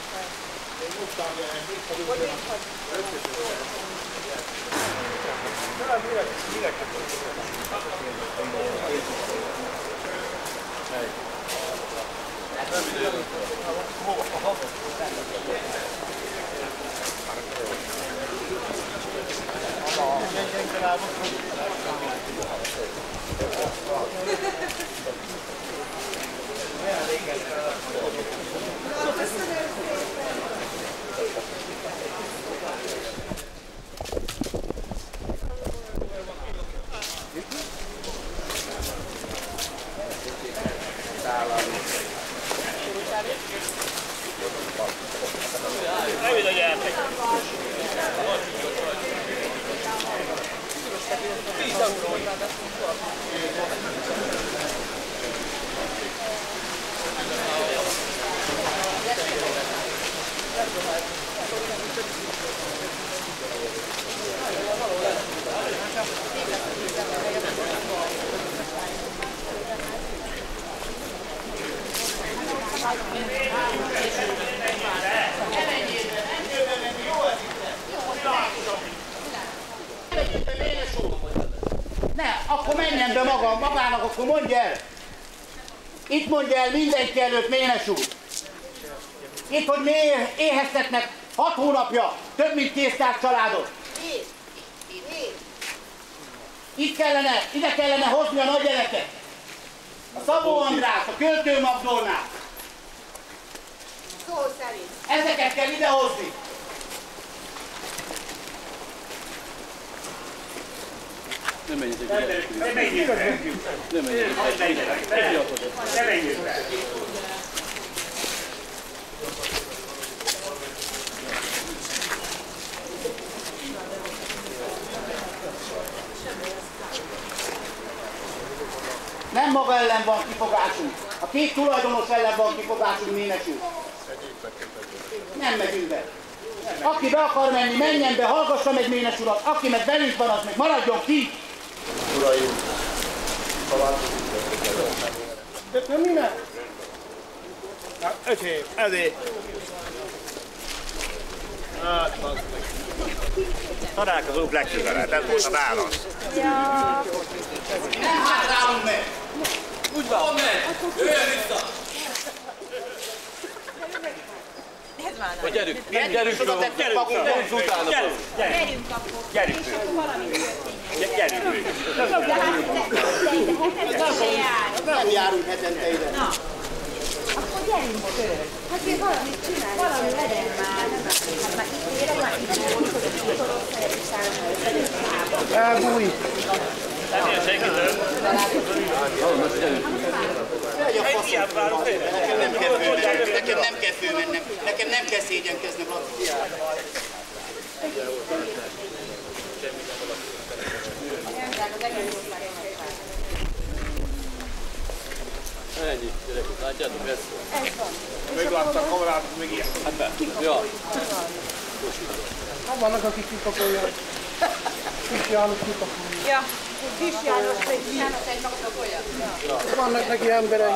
Ne, akkor menjen be maga, magának, akkor mondja el. Itt mondja el mindenki előtt, Ménes úr. Itt, hogy miért éheztetnek hat hónapja több mint kétszáz családot. Itt kellene, ide kellene hozni a nagy gyereket. A Szabó András, a Költő Magdolnát. Szó szerint. Ezeket kell idehozni. Nem menjetek be. Nem menjetek be. Nem menjetek be. Nem menjetek be. Nem maga ellen van kifogásunk. A két tulajdonos ellen van kifogásunk, Ménes úr. Nem megyünk be. Aki be akar menni, menjen be, hallgassa meg Ménes urat. Aki meg velünk van, az meg maradjon ki. Uraim, De nem minden? Na, öcsém, ezért. Hát, az meg. Találkozunk legközelebb, ez volt a válasz. Ja. Nem hátrálunk meg. Úgy van, megy! Jöjjön vissza! Ez már Vagy gyerünk, gyerünk, gyerünk, gyerünk, gyerünk utána. Gyerünk akkor. Gyerünk. Gyerünk. Nem járunk hetente ide. Na, akkor gyerünk. Hát még valamit csinálj. Valami legyen már. Hát már itt érek, már itt érek. Elbújj. Nem ilyen senki több. Nekem nem kell fölmennem, nekem nem kell fölmennem, nekem nem kell szégyenkeznem. Ennyi, gyerekek, látjátok ezt? Ez van. Meglátta a kamerát, még ilyen. Hát be. Ja. Vannak, akik kipakolják. Kis János kipakolja. Ja, Kis János egy János egy pakolja. Vannak neki emberei.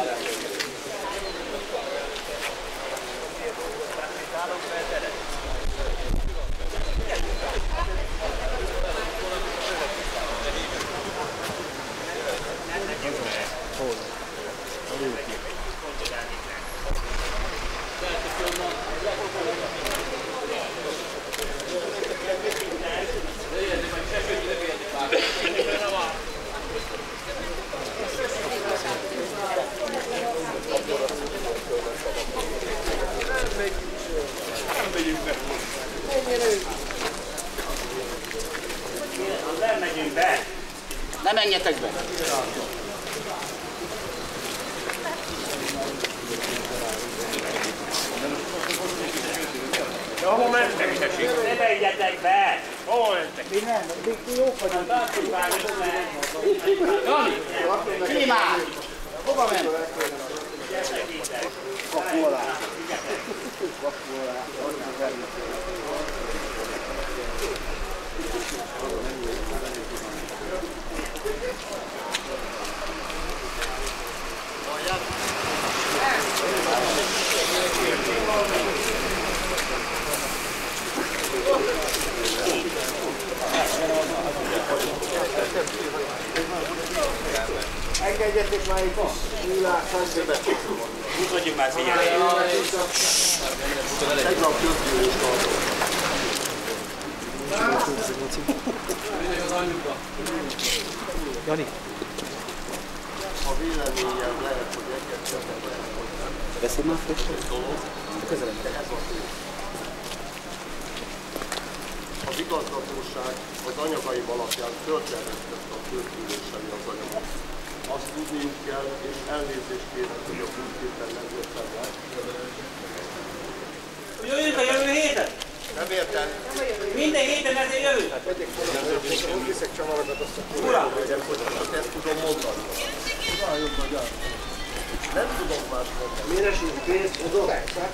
Nem megyünk be. Nem menjetek be. De hol mentek, tessék? Ne menjetek be. Hol mentek? Mi nem, mi jók vagyunk. Jani! Simán! Hova ment? Kapu alá. Kapu alá. Mutatjuk már figyelni. Tegnap közgyűlés van. Jani. A véleményem lehet, hogy egyet beszélj már fel. Közelem. Az igazgatóság az anyagaim alapján fölterjesztette a közgyűlésen az anyagot. Azt tudniuk kell, és elnézést kérek, hogy a múlt héten nem jöttem rá. Jöjjünk a jövő héten? Nem értem. Minden héten ezért jövünk. Hogy viszek csavarokat, azt a Uram! Ezt tudom mondani. Uram, jobb vagy el. Nem tudom más mondani. Miért esünk pénzt? Tudom.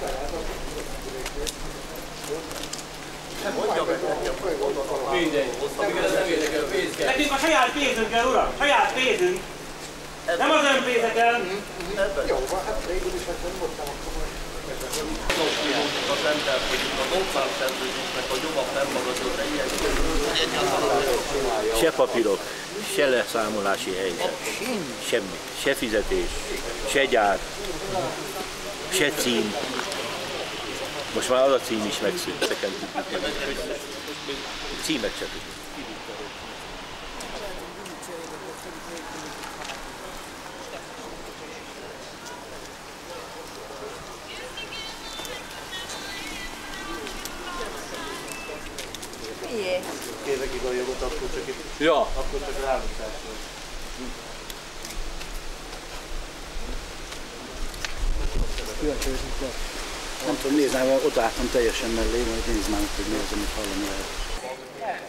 Mondja meg nekem, hogy mondatom. Mindegy. Amíg ez nem érdekel, a pénz kell. Nekünk a saját pénzünk kell, uram! Saját pénzünk! Nem az önpénze kell! Jó, hát végül is hát nem mondtam, akkor majd. Az ember, hogy a normál szerződésnek a joga fennmaradjon, de ilyen egyáltalán. Se papírok, se leszámolási helyzet, semmi, se fizetés, se gyár, se cím. Most már az a cím is megszűnt, nekem tudjuk. Címet se tudjuk. Miért? Évekig a jogot, akkor csak itt. Ja. Akkor csak rámutatásról. Nem tudom, nézd már, ott álltam teljesen mellé, majd nézd már, hogy mi az, amit hallani lehet.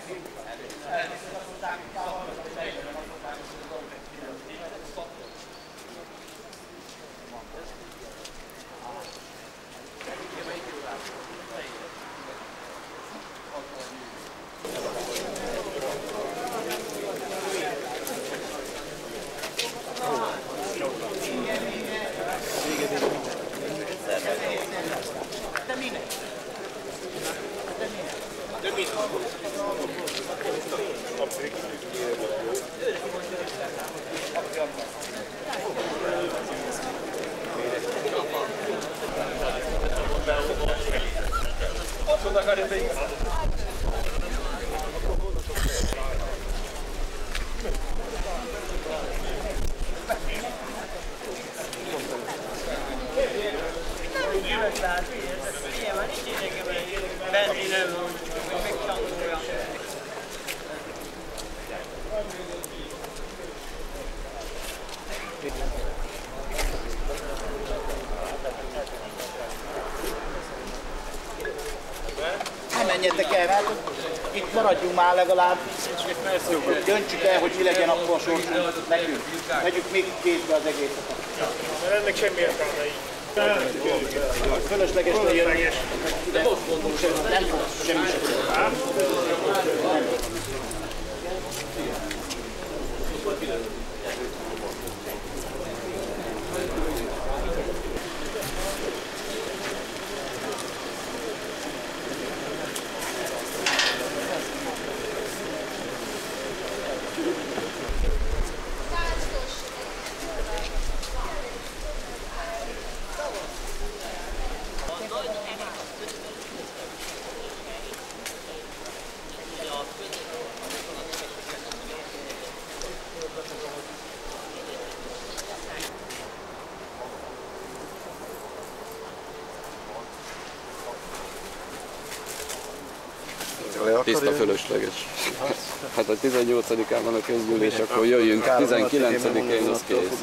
Ne menjetek el, mert itt maradjunk már legalább, hogy döntsük el, hogy mi legyen akkor a sorsunk nekünk. Vegyük még kézbe az egészet. Mert ennek semmi értelme így. Fölösleges legyen. De most mondom, nem fog semmi sem. Tiszta fölösleges. Hát a tizennyolcadikán van a közgyűlés, akkor jöjjünk, tizenkilencedikén az kész.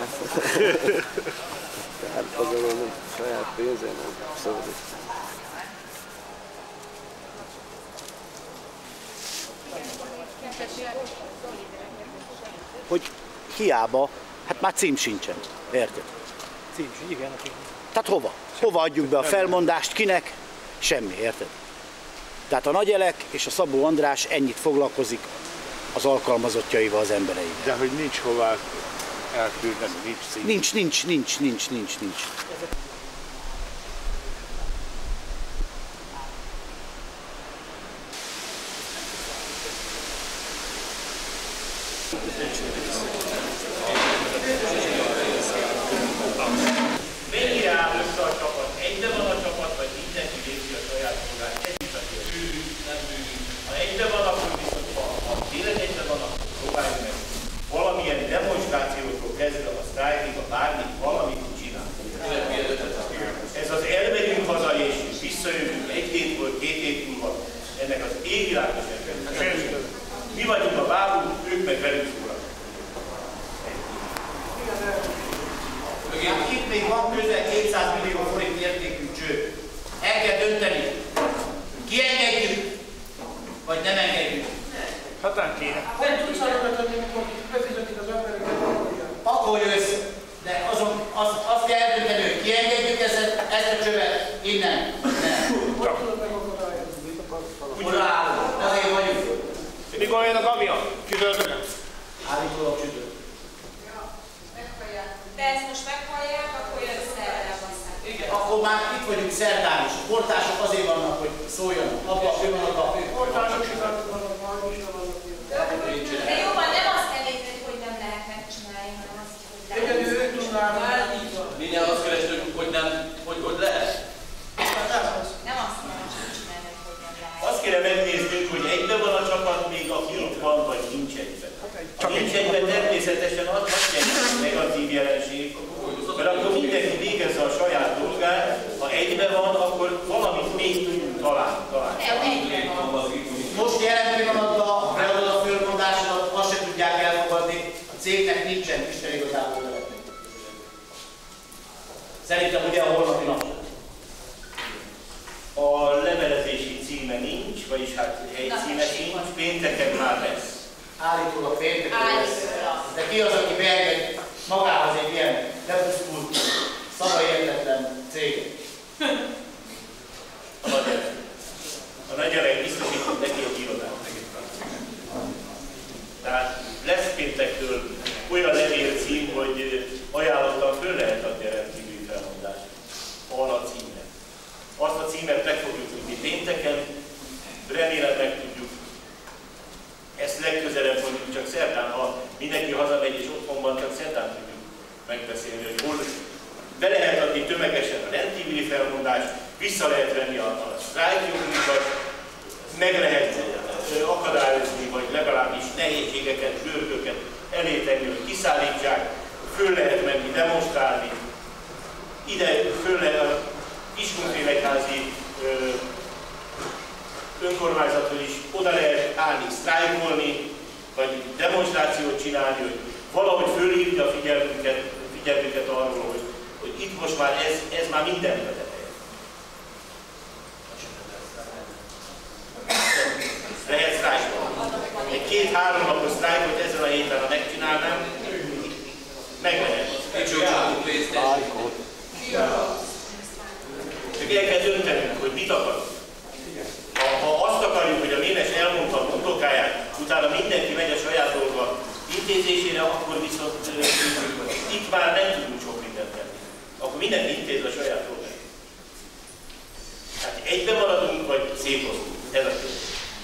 Tehát pazarolni saját pénzén, nem szabad. Hogy hiába, hát már cím sincsen, érted? Cím, igen. Tehát hova? Hova adjuk be a felmondást, kinek? Semmi, érted? Tehát a Nagyelek és a Szabó András ennyit foglalkozik az alkalmazottjaival, az embereivel. De hogy nincs hová elküldeni, nincs szín. Nincs, nincs, nincs, nincs, nincs, nincs. Mennyire áll össze a csapat? Egybe van a csapat, vagy mindenki végzi a saját dolgát? Ez is a kérdés. Nem bűnünk. Ha egybe van, akkor viszont ha, ha tényleg egybe van, akkor próbáljuk meg valamilyen demonstrációtól kezdve a sztrájkig, a bármit, valamit csinálni. Ez az elmegyünk haza és visszajövünk egy hétből, két hét múlva, ennek az égvilágos emberek. Mi vagyunk a bábú, ők meg velünk szórakoznak. Hát itt még van közel kétszáz millió forint értékű cső. El kell dönteni. Kiengedjük, vagy nem engedjük. Hatán kéne. Nem tudsz alapvetni, amikor befizetik az embereket. Pakolj össze. De azon, az, azt kell eldönteni, hogy kiengedjük ezt, ezt a csövet innen. Nem. Hogy tudod megakadályozni? Úgy állunk. Azért vagyunk. Mikor jön a kamion? Csütörtökön? Állítólag csütörtök. De ezt most meghallják, akkor jön szerdán basszák. Igen. Akkor már itt vagyunk szerdán is. A portások azért vannak, hogy szóljanak. Abba a pillanatban. Portások sikáltak vannak, már is vannak. De jó van, nem azt kell nézni, hogy nem lehet megcsinálni, hanem azt, hogy lehet. Egyedül ők tudnálnak. Minél azt kerestünk, hogy nem, hogy hogy lehet. Nem azt kell megcsinálni, hogy nem lehet. Azt kéne megnéznünk, hogy egyben van a csapat, még aki itt van, vagy nincs egyben. Ha nincs egyben, természetesen az egy negatív jelenség, mert akkor mindenki végezze a saját dolgát, ha egyben van, akkor valamit még tudunk találni. találni. Most jelen pillanatban a preoda fölmondásodat azt se tudják elfogadni, a cégnek nincsen Isten igazából levetni. Szerintem ugye a holnapi nap. A levelezési címe nincs, vagyis hát egy címe sincs, pénteken már lesz. Állítólag pénteken lesz. De ki az, aki beenged magához egy ilyen lepusztult, szavaértetlen céget? A nagyereg. A nagyereg biztosított neki egy irodát. Tehát lesz péntektől olyan levélcím, hogy ajánlottan föl lehet adni a rendkívüli felmondást. Van a címe. Azt a címet meg fogjuk tudni pénteken, remélem meg tudjuk. Ezt legközelebb mondjuk csak szerdán, ha mindenki hazamegy és otthon van, csak szerdán tudjuk megbeszélni, hogy hol be lehet adni tömegesen a rendkívüli felmondást, vissza lehet venni a, a sztrájkjogunkat, meg lehet akadályozni, vagy legalábbis nehézségeket, bőrköket elé tenni, hogy kiszállítsák, föl lehet menni, demonstrálni, ide föl lehet a Kiskunfélegyházi önkormányzathoz is oda lehet állni, sztrájkolni, vagy demonstrációt csinálni, hogy valahogy fölhívni a figyelmünket, figyelmünket arról, hogy, hogy itt most már ez, ez már minden vezetett. Lehet sztrájkolni. Egy két-három napos sztrájkot ezen a héten, ha megcsinálnám, meg lehet. Csak el kell döntenünk, hogy mit akarunk. Ha, ha azt akarjuk, hogy a Ménes elmondta a munkáját, utána mindenki megy a saját dolga intézésére, akkor viszont uh, itt már nem tudunk sok mindent tenni. Akkor mindenki intéz a saját dolgát. Tehát egyben maradunk, vagy szétozunk. Ez a kérdés.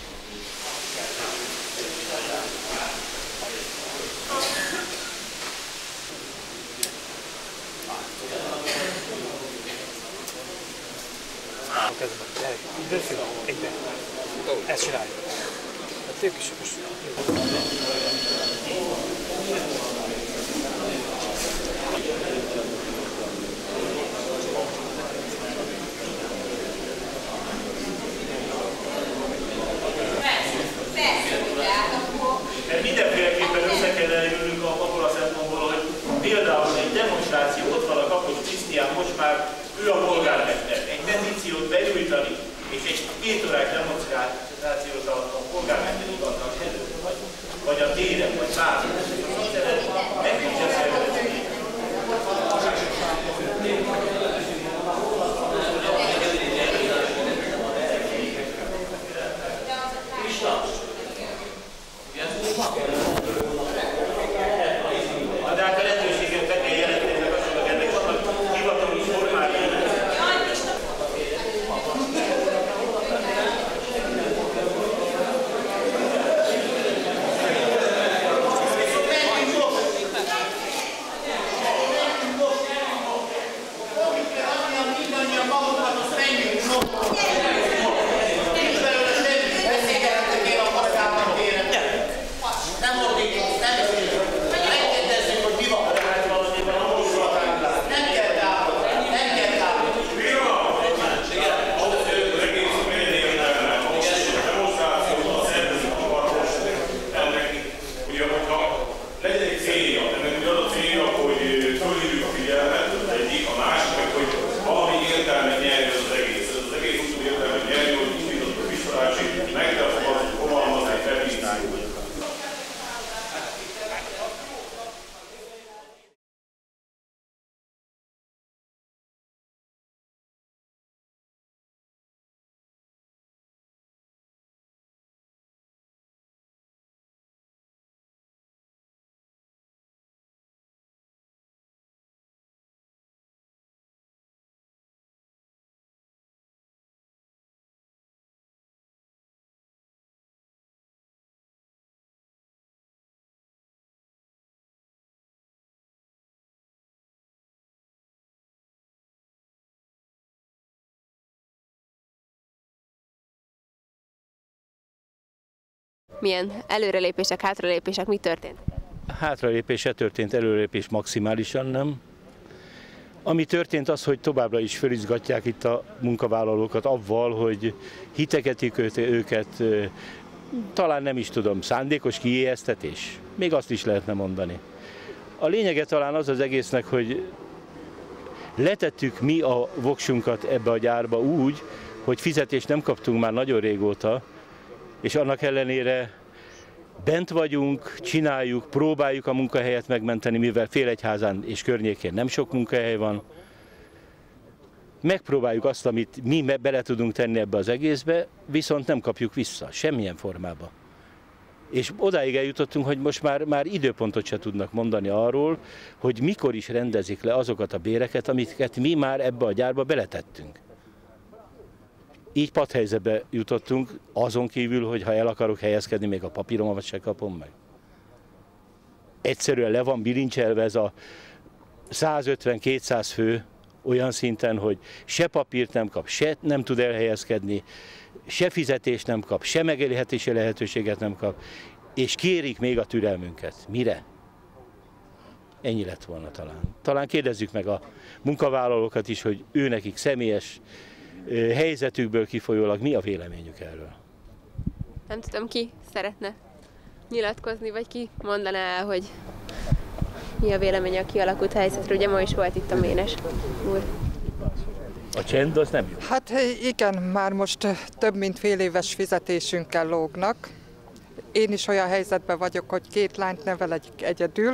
Kezdve. Dösszük, egyben. Ezt csináljuk. Hát ők is most. Mert mindenféleképpen össze kell eljönünk abból a szempontból, hogy például egy demonstráció, ott van a Kapos Krisztián, most már ő a polgármester. Egy petíciót benyújtani, és egy két órás demonstrációt a, a polgármester hivatal előtt, vagy, vagy a téren, vagy bármi. Meg tudja szervezni. De hát a lehetőséget be kell jelenteni, meg azoknak ennek vannak hivatalos formájai. Milyen előrelépések, hátralépések, mi történt? Hátralépés se történt, előrelépés maximálisan nem. Ami történt az, hogy továbbra is fölizgatják itt a munkavállalókat avval, hogy hitegetik őket, talán nem is tudom, szándékos kiijesztetés. Még azt is lehetne mondani. A lényege talán az az egésznek, hogy letettük mi a voksunkat ebbe a gyárba úgy, hogy fizetést nem kaptunk már nagyon régóta, és annak ellenére bent vagyunk, csináljuk, próbáljuk a munkahelyet megmenteni, mivel Félegyházán és környékén nem sok munkahely van. Megpróbáljuk azt, amit mi bele tudunk tenni ebbe az egészbe, viszont nem kapjuk vissza, semmilyen formába. És odáig eljutottunk, hogy most már, már időpontot se tudnak mondani arról, hogy mikor is rendezik le azokat a béreket, amiket mi már ebbe a gyárba beletettünk. Így padhelyzetbe jutottunk, azon kívül, hogy ha el akarok helyezkedni, még a papíromat se kapom meg. Egyszerűen le van bilincselve ez a százötven-kétszáz fő olyan szinten, hogy se papírt nem kap, se nem tud elhelyezkedni, se fizetést nem kap, se megélhetési lehetőséget nem kap, és kérik még a türelmünket. Mire? Ennyi lett volna talán. Talán kérdezzük meg a munkavállalókat is, hogy őnekik személyes helyzetükből kifolyólag mi a véleményük erről. Nem tudom, ki szeretne nyilatkozni, vagy ki mondaná el, hogy mi a véleménye a kialakult helyzetről. Ugye ma is volt itt a Ménes úr. A csend az nem jó. Hát igen, már most több mint fél éves fizetésünkkel lógnak. Én is olyan helyzetben vagyok, hogy két lányt nevelek egyedül.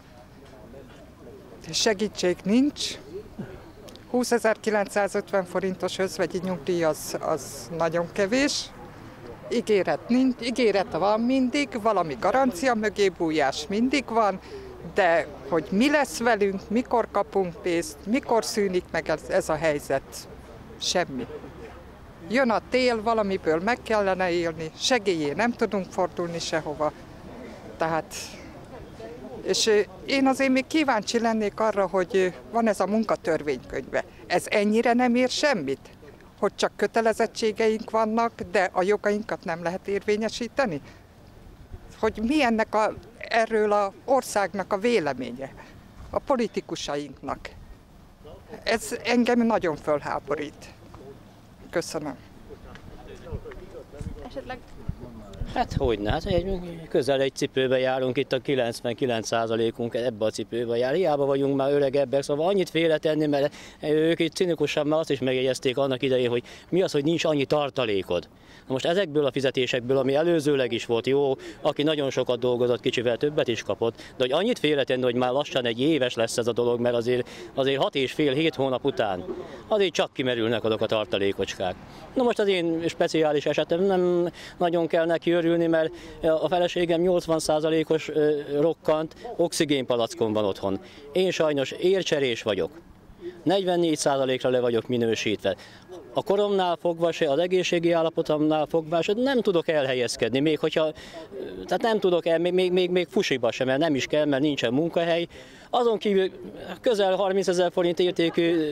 Segítség nincs. húszezer-kilencszázötven forintos özvegyi nyugdíj az, az nagyon kevés. Ígéret nincs, ígéret van mindig, valami garancia mögé bújás mindig van, de hogy mi lesz velünk, mikor kapunk pénzt, mikor szűnik meg ez, ez a helyzet, semmi. Jön a tél, valamiből meg kellene élni, segélyé nem tudunk fordulni sehova. Tehát, és én azért még kíváncsi lennék arra, hogy van ez a munkatörvénykönyve. Ez ennyire nem ér semmit? Hogy csak kötelezettségeink vannak, de a jogainkat nem lehet érvényesíteni? Hogy mi ennek a, erről az országnak a véleménye, a politikusainknak. Ez engem nagyon fölháborít. Köszönöm. Esetleg Hát hogyne, hát egy, közel egy cipőbe járunk, itt a kilencvenkilenc százalékunk ebbe a cipőbe jár. Hiába vagyunk már öregebbek, szóval annyit félretenni, mert ők itt cinikusan már azt is megjegyezték annak idején, hogy mi az, hogy nincs annyi tartalékod. Na most ezekből a fizetésekből, ami előzőleg is volt jó, aki nagyon sokat dolgozott, kicsivel többet is kapott, de hogy annyit félretenni, hogy már lassan egy éves lesz ez a dolog, mert azért, azért hat és fél, hét hónap után azért csak kimerülnek azok a tartalékocskák. Na most az én speciális esetem nem nagyon kell neki örülni, mert a feleségem nyolcvan százalékos rokkant, oxigénpalackon van otthon. Én sajnos ércserés vagyok. negyvennégy százalékra le vagyok minősítve. A koromnál fogva se, az egészségi állapotomnál fogva se nem tudok elhelyezkedni, még hogyha, tehát nem tudok el, még, még, még, még fusiba sem, mert nem is kell, mert nincsen munkahely. Azon kívül közel harmincezer forint értékű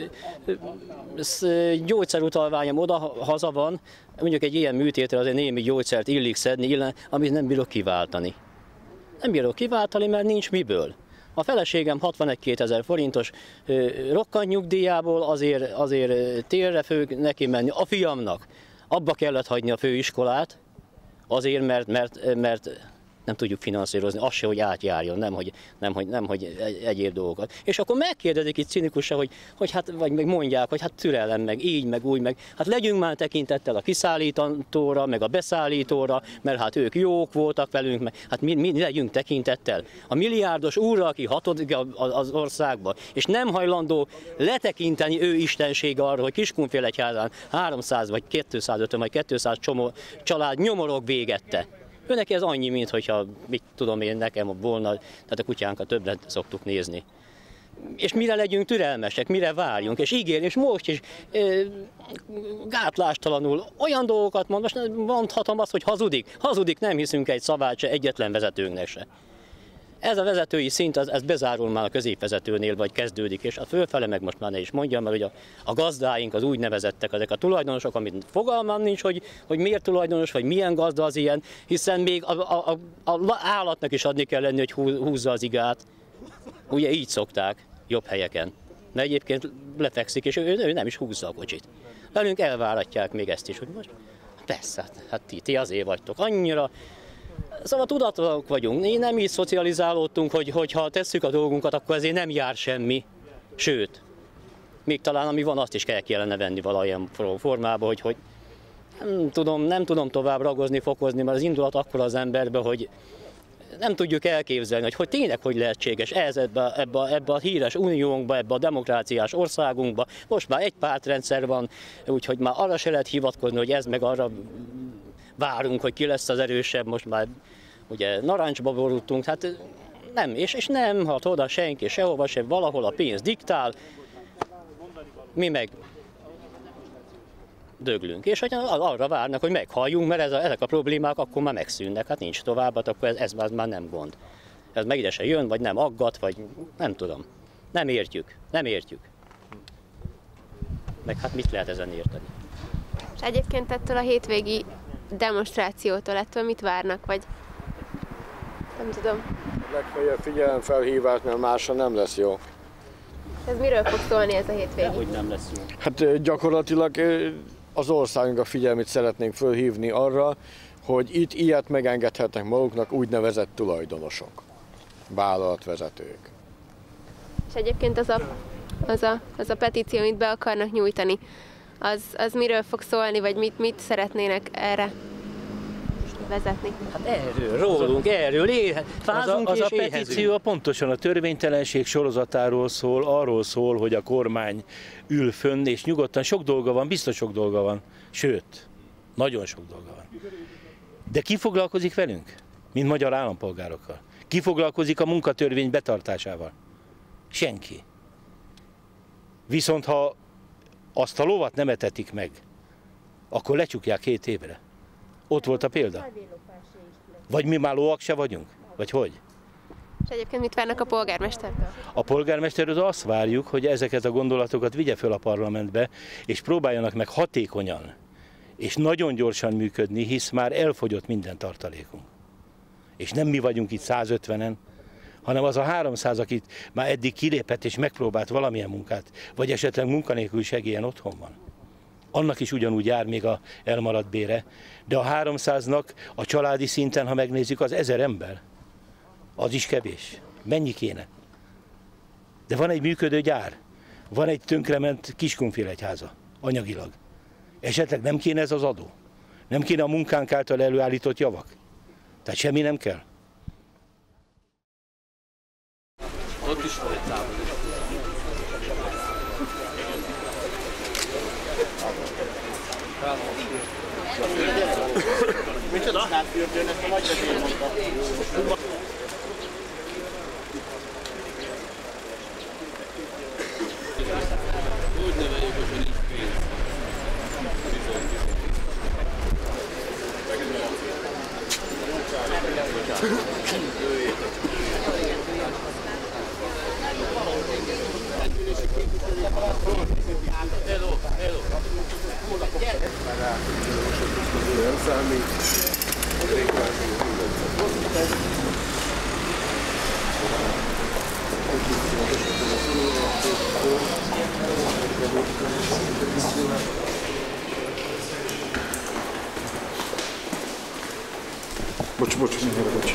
gyógyszerutalványom oda-haza van, mondjuk egy ilyen műtétre azért némi gyógyszert illik szedni, amit nem bírok kiváltani. Nem bírok kiváltani, mert nincs miből. A feleségem hatvanegy-kétezer forintos rokkant nyugdíjából azért, azért térre fő neki menni. A fiamnak abba kellett hagyni a főiskolát, azért, mert, mert, mert nem tudjuk finanszírozni, az se, hogy átjárjon, nem, hogy, nem, hogy, nem, hogy egyéb dolgokat. És akkor megkérdezik itt cinikusan, hogy, hogy hát, vagy meg mondják, hogy hát türelem meg, így, meg úgy, meg hát legyünk már tekintettel a kiszállítóra, meg a beszállítóra, mert hát ők jók voltak velünk, meg hát mi, mi legyünk tekintettel. A milliárdos úrra, aki hatodik az országba, és nem hajlandó letekinteni ő istensége arra, hogy Kiskunfélegyházán háromszáz vagy kétszázötven vagy kétszáz csomó család nyomorog végette. Őnek ez annyi, mint hogyha, mit tudom én, nekem volna, tehát a kutyánkat többet szoktuk nézni. És mire legyünk türelmesek, mire várjunk, és ígér, és most is e, gátlástalanul olyan dolgokat mond, most mondhatom azt, hogy hazudik. Hazudik, nem hiszünk egy szavát se, egyetlen vezetőnknek se. Ez a vezetői szint, az, ez bezárul már a középvezetőnél, vagy kezdődik, és a fölfele meg most már ne is mondjam, mert ugye a, a gazdáink, az úgynevezettek, ezek a tulajdonosok, amit fogalmam nincs, hogy, hogy miért tulajdonos, vagy milyen gazda az ilyen, hiszen még a, a, a, a állatnak is adni kell lenni, hogy húzza az igát. Ugye így szokták, jobb helyeken. Mert egyébként lefekszik, és ő, ő nem is húzza a kocsit. Velünk elváratják még ezt is, hogy most persze, hát ti, ti azért vagytok annyira. Szóval tudatlanok vagyunk, mi nem így szocializálódtunk, hogy, hogy ha tesszük a dolgunkat, akkor ezért nem jár semmi. Sőt, még talán ami van, azt is kell kellene venni valamilyen formában, hogy, hogy nem, tudom, nem tudom tovább ragozni, fokozni, mert az indulat akkor az emberbe, hogy nem tudjuk elképzelni, hogy, hogy tényleg hogy lehetséges ez ebbe, ebbe, ebbe a híres uniónkba, ebbe a demokráciás országunkba. Most már egy pártrendszer van, úgyhogy már arra se lehet hivatkozni, hogy ez meg arra várunk, hogy ki lesz az erősebb, most már ugye narancsba borultunk, hát nem, és, és nem hat oda senki, sehova sem, valahol a pénz diktál, mi meg döglünk, és hogy arra várnak, hogy meghalljunk, mert ez a, ezek a problémák akkor már megszűnnek, hát nincs tovább, hát akkor ez, ez már, már nem gond. Ez meg ide se jön, vagy nem aggat, vagy nem tudom. Nem értjük, nem értjük. Meg hát mit lehet ezen érteni? És egyébként ettől a hétvégi demonstrációtól, ettől mit várnak, vagy nem tudom. Legfeljebb figyelemfelhívás, mert másra nem lesz jó. Ez miről fog szólni ez a hétvégi? Hogy nem lesz jó. Hát gyakorlatilag az országunk a figyelmét szeretnénk fölhívni arra, hogy itt ilyet megengedhetnek maguknak úgynevezett tulajdonosok, vállalatvezetők. És egyébként az a, az a, az a petíció, amit be akarnak nyújtani, az, az miről fog szólni, vagy mit, mit szeretnének erre vezetni? Hát erről, rólunk, erről, fázunk az a, az és a petíció a pontosan a törvénytelenség sorozatáról szól, arról szól, hogy a kormány ül fönn, és nyugodtan sok dolga van, biztos sok dolga van, sőt, nagyon sok dolga van. De ki foglalkozik velünk, mint magyar állampolgárokkal? Ki foglalkozik a munkatörvény betartásával? Senki. Viszont ha azt a lovat nem etetik meg, akkor lecsukják két évre. Ott volt a példa. Vagy mi már lóak se vagyunk? Vagy hogy? És egyébként mit várnak a polgármestertől? A polgármestertől azt várjuk, hogy ezeket a gondolatokat vigye föl a parlamentbe, és próbáljanak meg hatékonyan és nagyon gyorsan működni, hisz már elfogyott minden tartalékunk. És nem mi vagyunk itt százötvenen, hanem az a háromszáz, akit már eddig kilépett és megpróbált valamilyen munkát, vagy esetleg munkanélkül segélyen otthon van. Annak is ugyanúgy jár még a elmaradt bére, de a háromszáznak a családi szinten, ha megnézzük, az ezer ember. Az is kevés. Mennyi kéne? De van egy működő gyár, van egy tönkrement Kiskunfélegyháza, anyagilag. Esetleg nem kéne ez az adó? Nem kéne a munkánk által előállított javak? Tehát semmi nem kell? Ott is van egy távol. Micsoda? Fürdőn, ezt a nagy vezér mondta. Úgy neveljük, hogy nincs pénz. Hello, hello. Nem számít. Bocs, bocs, bocs.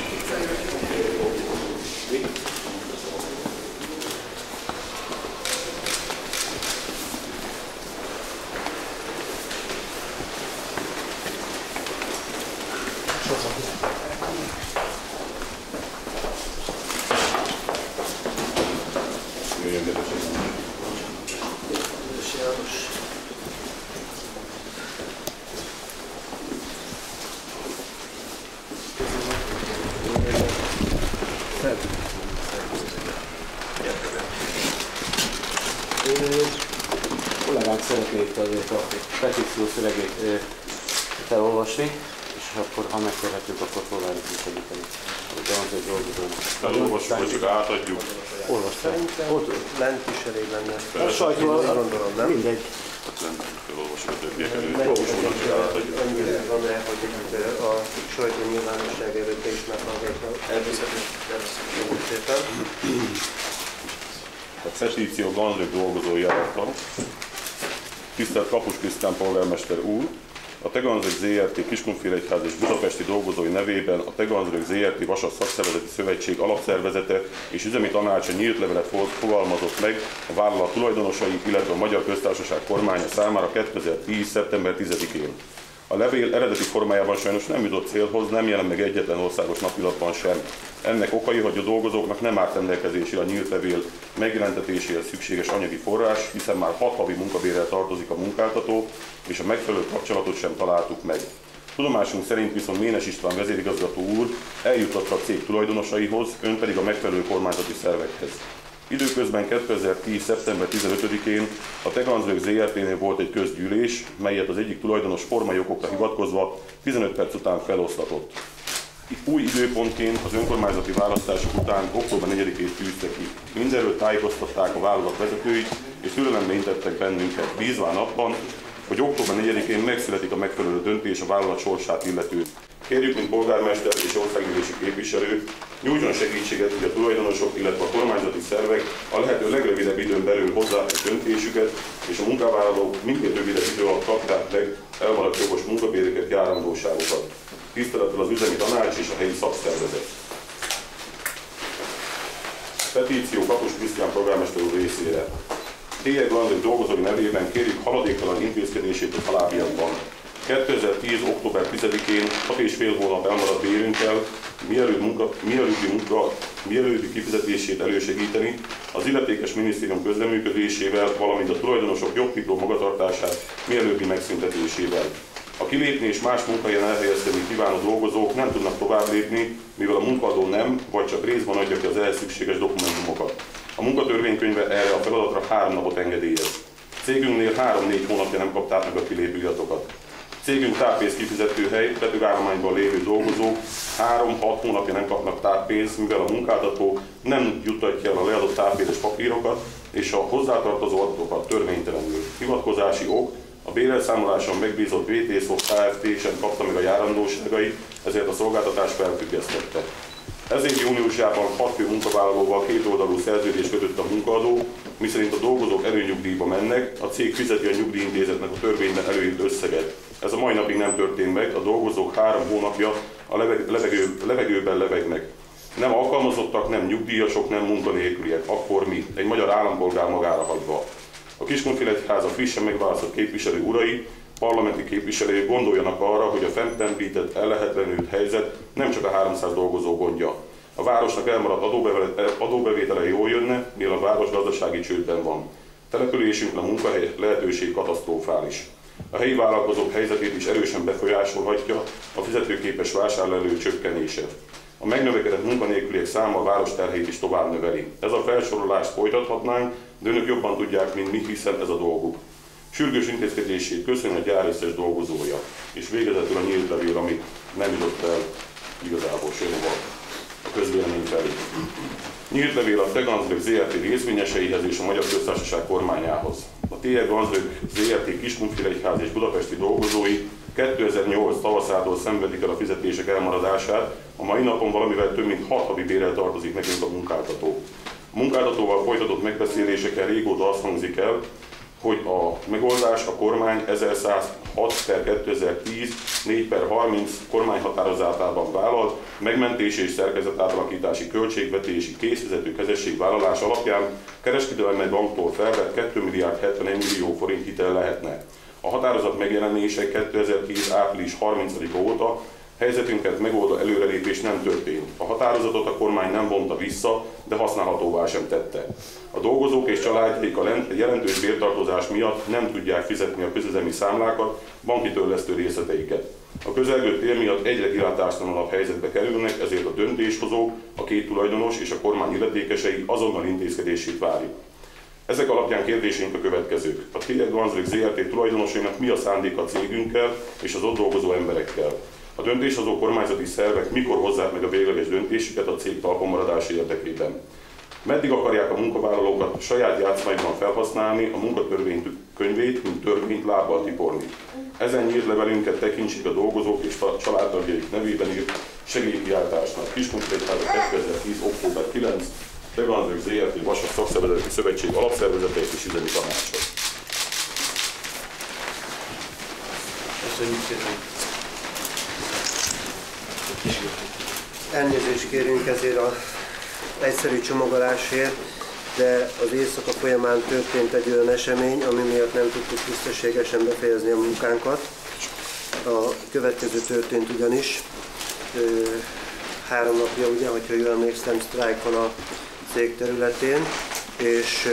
Kollégánk szeretnék azért a petíció szövegét felolvasni. és akkor ha megkérhetjük, akkor próbáljuk segíteni. De az egy dolgozónak. Elolvassuk, vagy csak átadjuk? Olvassuk. Ott lent is elég lenne. A sajtól gondolom, nem? Mindegy. Hát nem, elolvassuk a többiek előtt. Olvasónak csak átadjuk. Annyira van rá, hogy a sajtó nyilvánosság előtt is meghallgatnak. Elviszhetünk. Köszönöm szépen. A petíció Ganzrök dolgozói adta. Tisztelt Kapus Krisztián polgármester úr! A Teganzrök zé er té Kiskunfélegyház és budapesti dolgozói nevében a Teganzrök zé er té Vasas Szakszervezeti Szövetség alapszervezete és üzemi tanácsa nyílt levelet fogalmazott meg a vállalat tulajdonosai, illetve a Magyar Köztársaság kormánya számára kétezer-tíz. szeptember tizedikén. A levél eredeti formájában sajnos nem jutott célhoz, nem jelent meg egyetlen országos napilapban sem. Ennek okai, hogy a dolgozóknak nem állt rendelkezésére a nyílt levél megjelentetéséhez szükséges anyagi forrás, hiszen már hat havi munkabérrel tartozik a munkáltató, és a megfelelő kapcsolatot sem találtuk meg. Tudomásunk szerint viszont Ménes István vezérigazgató úr eljutatta a cég tulajdonosaihoz, ön pedig a megfelelő kormányzati szervekhez. Időközben kétezer-tíz. szeptember tizenötödikén a Teganzrök zé er té-nél volt egy közgyűlés, melyet az egyik tulajdonos formai okokra hivatkozva tizenöt perc után feloszlatott. Új időpontként az önkormányzati választások után október negyedikét tűzte ki. Mindenről tájékoztatták a vállalat vezetőit, és türelembe intettek bennünket, bízván abban, hogy október negyedikén megszületik a megfelelő döntés a vállalat sorsát illetően. Kérjük, mint polgármester és országgyűlési képviselő, nyújtson segítséget, hogy a tulajdonosok, illetve a kormányzati szervek a lehető legrövidebb időn belül hozzák a döntésüket, és a munkavállalók mindkét rövidebb idő alatt kapták meg elmaradt jogos munkabéreket, járandóságokat. Tisztelettel az üzemi tanács és a helyi szakszervezet. Petíció Kapus Krisztián polgármester úr részére. té e Ganzrök dolgozói nevében kérjük haladéktalan intézkedését a alábbiakban. kétezer-tíz. október tizedikén hat és fél hónap elmaradt bérünkkel mielőtt munka, mielőbbi munka, mielőbbi kifizetését elősegíteni, az illetékes minisztérium közreműködésével, valamint a tulajdonosok jogtitló magatartását mielőbbi megszüntetésével. A kilépni és más munkahelyen elhelyezkedni kívánó dolgozók nem tudnak tovább lépni, mivel a munkaadó nem, vagy csak részben adja ki az ehhez szükséges dokumentumokat. A munkatörvénykönyve erre a feladatra három napot engedélyez. Cégünknél három-négy hónapja nem kapták meg a kilépőiratokat. Cégünk táppénz kifizetőhely, betűgállományban lévő dolgozók három-hat hónapja nem kapnak táppénzt, mivel a munkáltató nem juttatja el a leadott táppénzes papírokat és a hozzátartozó adatokat törvénytelenül. Hivatkozási ok: a bérelszámoláson megbízott vé té Soft Kft. Sem kapta meg a járandóságait, ezért a szolgáltatás felfüggesztette. Ezért júniusában hat fő munkavállalóval kétoldalú szerződést kötött a munkaadó, miszerint a dolgozók előnyugdíjba mennek, a cég fizeti a nyugdíjintézetnek a törvényben előírt összeget. Ez a mai napig nem történt meg, a dolgozók három hónapja a levegő, levegőben lebegnek. Nem alkalmazottak, nem nyugdíjasok, nem munkanélküliek. Akkor mi? Egy magyar állampolgár magára hagyva. A Kiskunfélegyháza frissen megválasztott képviselő urai, parlamenti képviselők gondoljanak arra, hogy a fent említett ellehetetlenült helyzet nem csak a háromszáz dolgozó gondja. A városnak elmaradt adóbevétele jól jönne, mivel a város gazdasági csődben van. Településünkben a munkahely lehetőség katasztrofális. A helyi vállalkozók helyzetét is erősen befolyásolhatja a fizetőképes vásárlóerő csökkenése. A megnövekedett munkanélküliek száma a város terheit is tovább növeli. Ez a felsorolást folytathatnánk, de önök jobban tudják, mint mi, hiszen ez a dolguk. Sürgős intézkedését köszönjük a gyár összes dolgozója, és végezetül a nyílt levél, amit nem jutott el igazából sehova a közvélemény felé. Nyílt levél a Teganzrök zé er té részvényeseihez és a Magyar Köztársaság kormányához. A té e Ganzrök zé er té Kiskunfélegyház és budapesti dolgozói kétezer-nyolc tavaszától szenvedik el a fizetések elmaradását, a mai napon valamivel több mint hat havi bérrel tartozik nekünk a munkáltató. A munkáltatóval folytatott megbeszéléseken régóta azt hangzik el, hogy a megoldás a kormány ezerszázhat per kétezer-tíz négy per harminc kormányhatározatában vállalt megmentési és szerkezetátalakítási költségvetési készfizető kezességvállalás alapján kereskedelmi banktól felvett két milliárd hetvenegy millió forint hitel lehetne. A határozat megjelenése kétezer-tíz április harmincadika óta helyzetünket megoldó előrelépés nem történt. A határozatot a kormány nem vonta vissza, de használhatóvá sem tette. A dolgozók és családjaik a jelentős bértartozás miatt nem tudják fizetni a közüzemi számlákat, banki törlesztő részleteiket. A közelgő tér miatt egyre kilátástalanabb helyzetbe kerülnek, ezért a döntéshozók, a két tulajdonos és a kormány illetékesei azonnal intézkedését várjuk. Ezek alapján kérdéseink a következők. A té e Ganzrök zé er té tulajdonosainak mi a szándéka a cégünkkel és az ott dolgozó emberekkel? A döntéshozó kormányzati szervek mikor hozzák meg a végleges döntésüket a cég talpon maradása érdekében? Meddig akarják a munkavállalókat saját játszmáikban felhasználni, a munkatörvény könyvét, mint törvényt lábbal tiporni? Ezen nyílt levelünket tekintsék a dolgozók és családtagjaik nevében írt segélykiáltásnak. Kiskunfélegyháza kétezer-tíz. október kilencedike. Teganzők zé er té Vasas Szakszervezeti Szövetség alapszervezete és üzemi tanácsa. Köszönjük szépen! Elnézést kérünk ezért az egyszerű csomagolásért, de az éjszaka folyamán történt egy olyan esemény, ami miatt nem tudtuk tisztességesen befejezni a munkánkat. A következő történt ugyanis. Három napja, ugye, hogyha jól emlékszem, sztrájk van a cég területén, és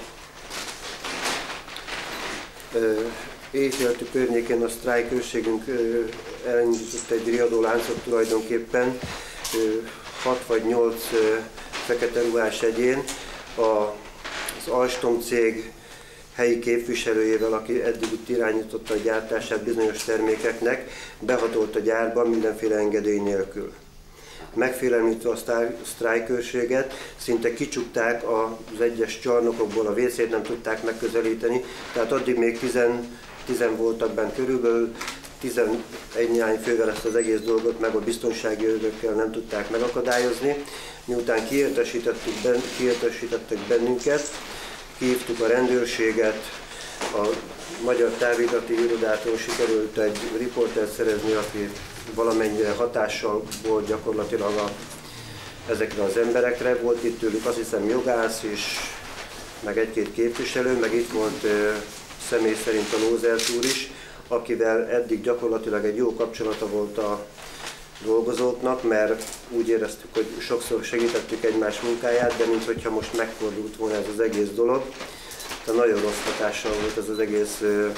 éjféltű környékén a sztrájk őrségünk elindított egy riadóláncot tulajdonképpen, hat vagy nyolc fekete ruhás egyén, az Alstom cég helyi képviselőjével, aki eddig itt irányította a gyártását bizonyos termékeknek, behatolt a gyárba mindenféle engedély nélkül. Megfélemlítve a sztrájkőrséget, szinte kicsukták az egyes csarnokokból, a vécét nem tudták megközelíteni, tehát addig még tizen, tizen voltak bent körülbelül, tizenegy néhány fővel ezt az egész dolgot meg a biztonsági őrökkel nem tudták megakadályozni. Miután kiértesítettük ben, kiértesítettek bennünket, kihívtuk a rendőrséget, a Magyar Távirati Irodától sikerült egy riportert szerezni, aki valamennyire hatással volt gyakorlatilag a, ezekre az emberekre. Volt itt tőlük azt hiszem jogász is, meg egy-két képviselő, meg itt volt ö, személy szerint a Lózert úr is, akivel eddig gyakorlatilag egy jó kapcsolata volt a dolgozóknak, mert úgy éreztük, hogy sokszor segítettük egymás munkáját, de minthogyha most megfordult volna ez az egész dolog. Tehát nagyon rossz hatással volt ez az egész,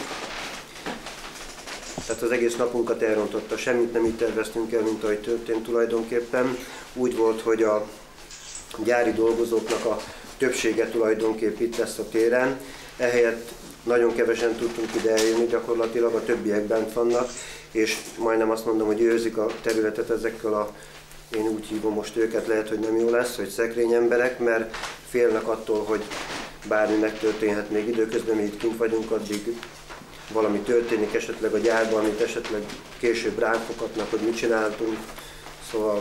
tehát az egész napunkat elrontotta, semmit nem így terveztünk el, mint ahogy történt tulajdonképpen. Úgy volt, hogy a gyári dolgozóknak a többsége tulajdonképp itt lesz a téren, ehelyett nagyon kevesen tudtunk ide eljönni, gyakorlatilag a többiek bent vannak, és majdnem azt mondom, hogy őrzik a területet ezekkel a, én úgy hívom most őket, lehet, hogy nem jó lesz, hogy szekrény emberek, mert félnek attól, hogy bármi megtörténhet még időközben, mi itt kint vagyunk, addig valami történik esetleg a gyárban, amit esetleg később ránk foghatnak, hogy mit csináltunk. Szóval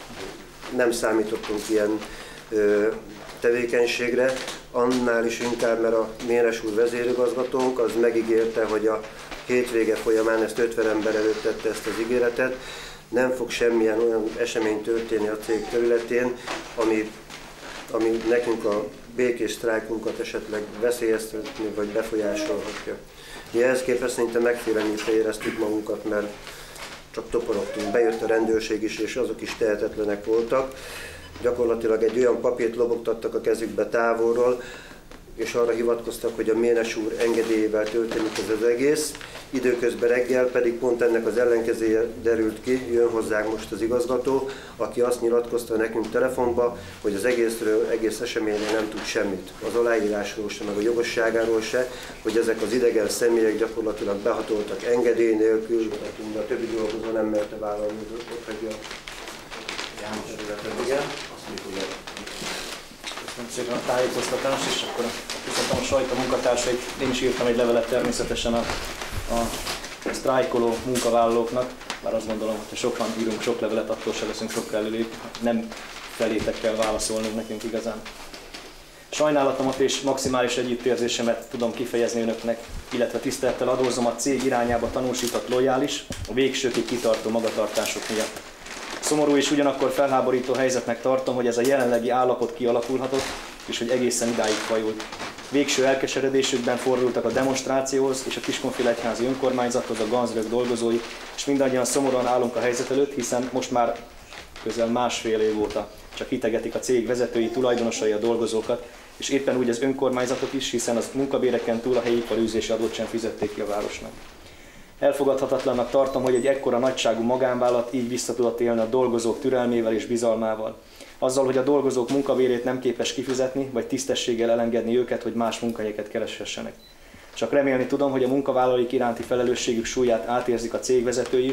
nem számítottunk ilyen ö, tevékenységre, annál is inkább, mert a Ménes úr vezérigazgatónk az megígérte, hogy a hétvége folyamán, ezt ötven ember előtt tette ezt az ígéretet, nem fog semmilyen olyan esemény történni a cég területén, ami, ami nekünk a békés sztrájkunkat esetleg veszélyeztetni vagy befolyásolhatja. Mi ehhez képest szinte megfélemlítve éreztük magunkat, mert csak toporogtunk. Bejött a rendőrség is, és azok is tehetetlenek voltak. Gyakorlatilag egy olyan papírt lobogtattak a kezükbe távolról, és arra hivatkoztak, hogy a Ménes úr engedélyével történik ez az egész. Időközben reggel pedig pont ennek az ellenkezője derült ki, jön hozzánk most az igazgató, aki azt nyilatkozta nekünk telefonba, hogy az egészről, egész eseményről nem tud semmit. Az aláírásról se, meg a jogosságáról se, hogy ezek az idegen személyek gyakorlatilag behatoltak engedély nélkül, a többi dolgozó nem merte vállalni, ott hagyja János területet. Igen, azt mondjuk, Köszönöm szépen a tájékoztatást, és akkor köszöntöm a sajtó munkatársait. Én is írtam egy levelet természetesen a, a sztrájkoló munkavállalóknak, bár azt gondolom, hogy ha sokan írunk sok levelet, akkor se leszünk sokkal előrébb, nem felétek kell válaszolnunk nekünk igazán. Sajnálatomat és maximális együttérzésemet tudom kifejezni önöknek, illetve tisztelettel adózom a cég irányába tanúsított lojális, a végsőkig kitartó magatartások miatt. Szomorú és ugyanakkor felháborító helyzetnek tartom, hogy ez a jelenlegi állapot kialakulhatott, és hogy egészen idáig fajult. Végső elkeseredésükben fordultak a demonstrációhoz és a Kiskunfélegyházi önkormányzathoz a Ganzrög dolgozói, és mindannyian szomorúan állunk a helyzet előtt, hiszen most már közel másfél év óta csak hitegetik a cég vezetői, tulajdonosai a dolgozókat, és éppen úgy az önkormányzatot is, hiszen az munkabéreken túl a helyi iparűzési adót sem fizették ki a városnak. Elfogadhatatlannak tartom, hogy egy ekkora nagyságú magánvállalat így vissza tudott élni a dolgozók türelmével és bizalmával. Azzal, hogy a dolgozók munkabérét nem képes kifizetni, vagy tisztességgel elengedni őket, hogy más munkahelyeket kereshessenek. Csak remélni tudom, hogy a munkavállalóik iránti felelősségük súlyát átérzik a cégvezetői is,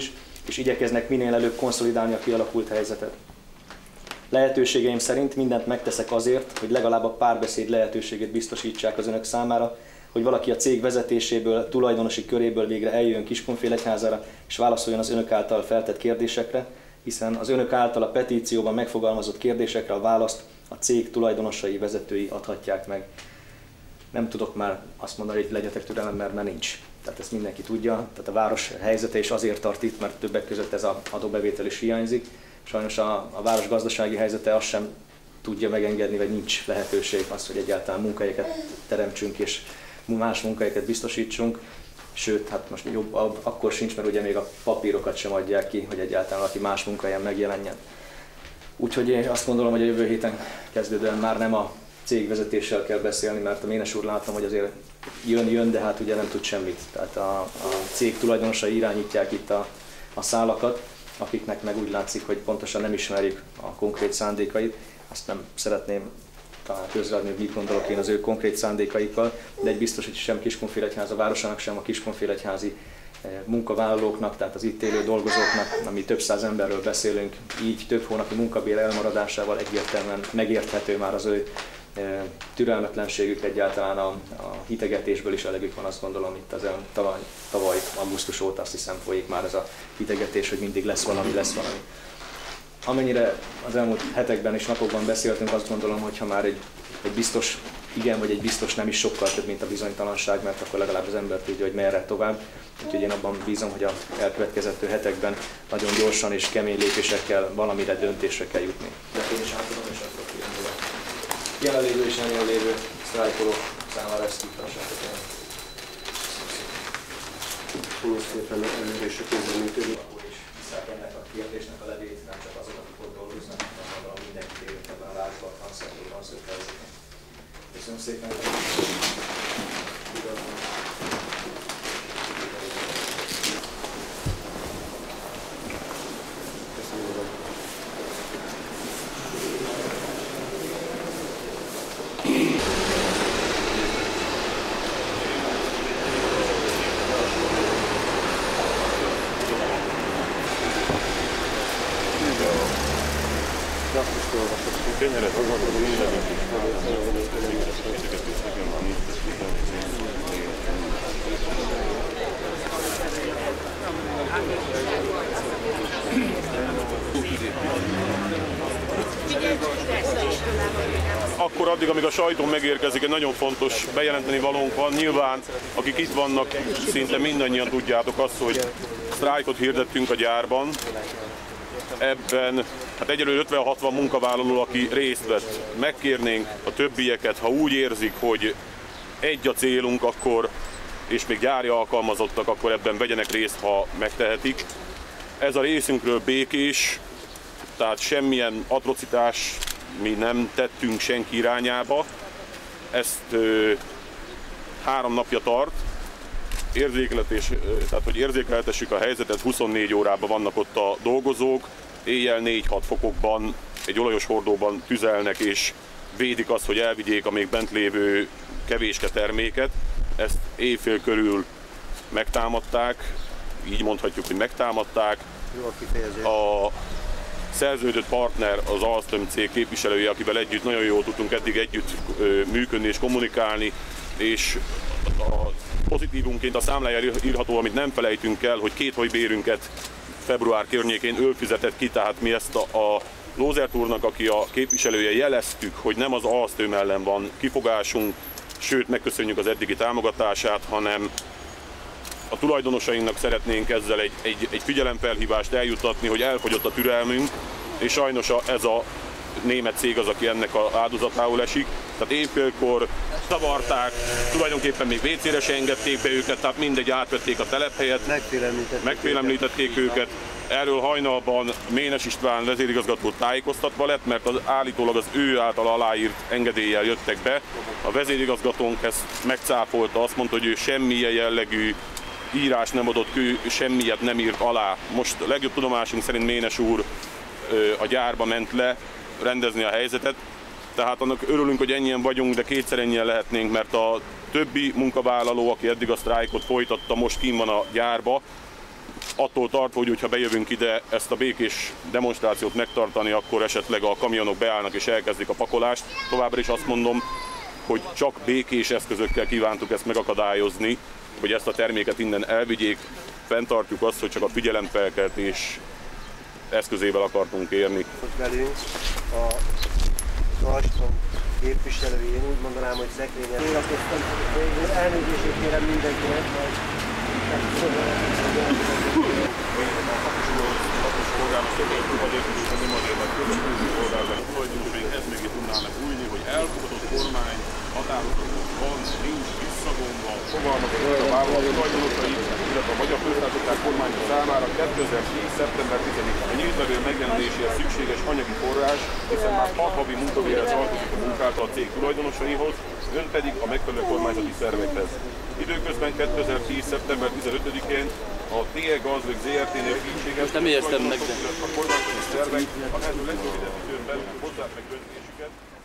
és igyekeznek minél előbb konszolidálni a kialakult helyzetet. Lehetőségeim szerint mindent megteszek azért, hogy legalább a párbeszéd lehetőségét biztosítsák az önök számára, hogy valaki a cég vezetéséből, tulajdonosi köréből végre eljöjjön Kiskunfélegyházára, és válaszoljon az önök által feltett kérdésekre, hiszen az önök által a petícióban megfogalmazott kérdésekre a választ a cég tulajdonosai, vezetői adhatják meg. Nem tudok már azt mondani, hogy legyetek türelem, mert már nincs. Tehát ezt mindenki tudja. Tehát a város helyzete is azért tart itt, mert többek között ez az adóbevétel is hiányzik. Sajnos a, a város gazdasági helyzete azt sem tudja megengedni, vagy nincs lehetőség az, hogy egyáltalán munkahelyeket teremtsünk és más munkahelyeket biztosítsunk. Sőt, hát most jobb akkor sincs, mert ugye még a papírokat sem adják ki, hogy egyáltalán valaki más munkahelyen megjelenjen. Úgyhogy én azt gondolom, hogy a jövő héten kezdődően már nem a cégvezetéssel kell beszélni, mert a Ménes úr látom, hogy azért jön, jön, de hát ugye nem tud semmit. Tehát a, a cég tulajdonosai irányítják itt a, a szálakat, akiknek meg úgy látszik, hogy pontosan nem ismerjük a konkrét szándékait. Azt nem szeretném talán közreadni, hogy mit gondolok én az ő konkrét szándékaikkal, de egy biztos, hogy sem Kiskunfélegyháza városának, sem a kiskunfélegyházi munkavállalóknak, tehát az itt élő dolgozóknak, ami több száz emberről beszélünk, így több hónapi munkabér elmaradásával egyértelműen megérthető már az ő türelmetlenségük, egyáltalán a, a hitegetésből is elegük van, azt gondolom, itt az tavaly, tavaly augusztus óta azt hiszem folyik már ez a hitegetés, hogy mindig lesz valami, lesz valami. Amennyire az elmúlt hetekben és napokban beszéltünk, azt gondolom, hogy ha már egy, egy biztos igen, vagy egy biztos nem is sokkal több, mint a bizonytalanság, mert akkor legalább az ember tudja, hogy merre tovább. Úgyhogy én abban bízom, hogy a elkövetkező hetekben nagyon gyorsan és kemény lépésekkel valamire döntésre kell jutni. De én is átadom, és akkor kijönni a jelenlévő és nem jelenlévő sztrájkolók számára ezt tudtassátok el. Köszönöm szépen a előre közleménytől. Akkor is hiszák ennek a kérdésnek a levét, nem csak azok, akik ott dolgoznak, hanem gondolom mindenki tényleg ebben a városban, a tanszerűen az ők helyzetben. Köszönöm szépen! Kenyeret hozhatod mindenit is. Akkor addig, amíg a sajtó megérkezik, egy nagyon fontos bejelenteni valónk van. Nyilván, akik itt vannak, szinte mindannyian tudjátok azt, hogy sztrájkot hirdettünk a gyárban. Ebben hát egyelőre ötven-hatvan munkavállaló, aki részt vett. Megkérnénk a többieket, ha úgy érzik, hogy egy a célunk, akkor, és még gyári alkalmazottak, akkor ebben vegyenek részt, ha megtehetik. Ez a részünkről békés, tehát semmilyen atrocitás mi nem tettünk senki irányába. Ezt ö, három napja tart. Érzékletés, tehát hogy érzékeltessük a helyzetet, huszonnégy órában vannak ott a dolgozók, éjjel négy-hat fokokban egy olajos hordóban tüzelnek és védik azt, hogy elvigyék a még bent lévő kevéske terméket. Ezt éjfél körül megtámadták, így mondhatjuk, hogy megtámadták. A szerződött partner az Alstom cég képviselője, akivel együtt nagyon jól tudtunk eddig együtt működni és kommunikálni, és a pozitívunként a számlájára írható, amit nem felejtünk el, hogy két hajbérünket február környékén ő fizetett ki, tehát mi ezt a, a Lózert úrnak, aki a képviselője, jeleztük, hogy nem az Alstom ellen van kifogásunk, sőt megköszönjük az eddigi támogatását, hanem a tulajdonosainknak szeretnénk ezzel egy, egy, egy figyelemfelhívást eljuttatni, hogy elfogyott a türelmünk, és sajnos a, ez a német cég az, aki ennek az áldozatául esik. Tehát évfélkor zavarták, tulajdonképpen még vécére se engedték be őket, tehát mindegy, átvették a telephelyet, megfélemlítették, megfélemlítették őket. őket. Erről hajnalban Ménes István vezérigazgató tájékoztatva lett, mert az, állítólag az ő által aláírt engedéllyel jöttek be. A vezérigazgatónk ezt megcáfolta, azt mondta, hogy ő semmilyen jellegű írás nem adott, ő semmilyet nem írt alá. Most a legjobb tudomásunk szerint Ménes úr a gyárba ment le rendezni a helyzetet, tehát annak örülünk, hogy ennyien vagyunk, de kétszer ennyien lehetnénk, mert a többi munkavállaló, aki eddig a sztrájkot folytatta, most kín van a gyárba, attól tartva, hogy ha bejövünk ide ezt a békés demonstrációt megtartani, akkor esetleg a kamionok beállnak és elkezdik a pakolást. Továbbra is azt mondom, hogy csak békés eszközökkel kívántuk ezt megakadályozni, hogy ezt a terméket innen elvigyék. Fenntartjuk azt, hogy csak a figyelemfelkeltés eszközével akartunk érni. Velünk a Alstom képviselői, én úgy mondanám, hogy szekrényen érakoztam. Elnézését kérem mindenkinek, majd ezt még tudnának újni, hogy elfogadott kormány határozatot van, nincs visszavonva, fogalmazott a vállalat tulajdonosai, illetve a Magyar Köztársaság kormánya számára kétezer-tíz. szeptember tizedikén a nyílt levél megjelenéséhez szükséges anyagi forrás, hiszen már hat havi munkabérre tartozik a munkálta a cég tulajdonosaihoz, ön pedig a megfelelő kormányzati szervekhez. Időközben kétezer-tíz. szeptember tizenötödikén a té e Gazvég zé er té-nél kicséges most nem értem meg, de a kormányzati szervek a lehető legrövidebb időn belül hozzák meg döntésüket.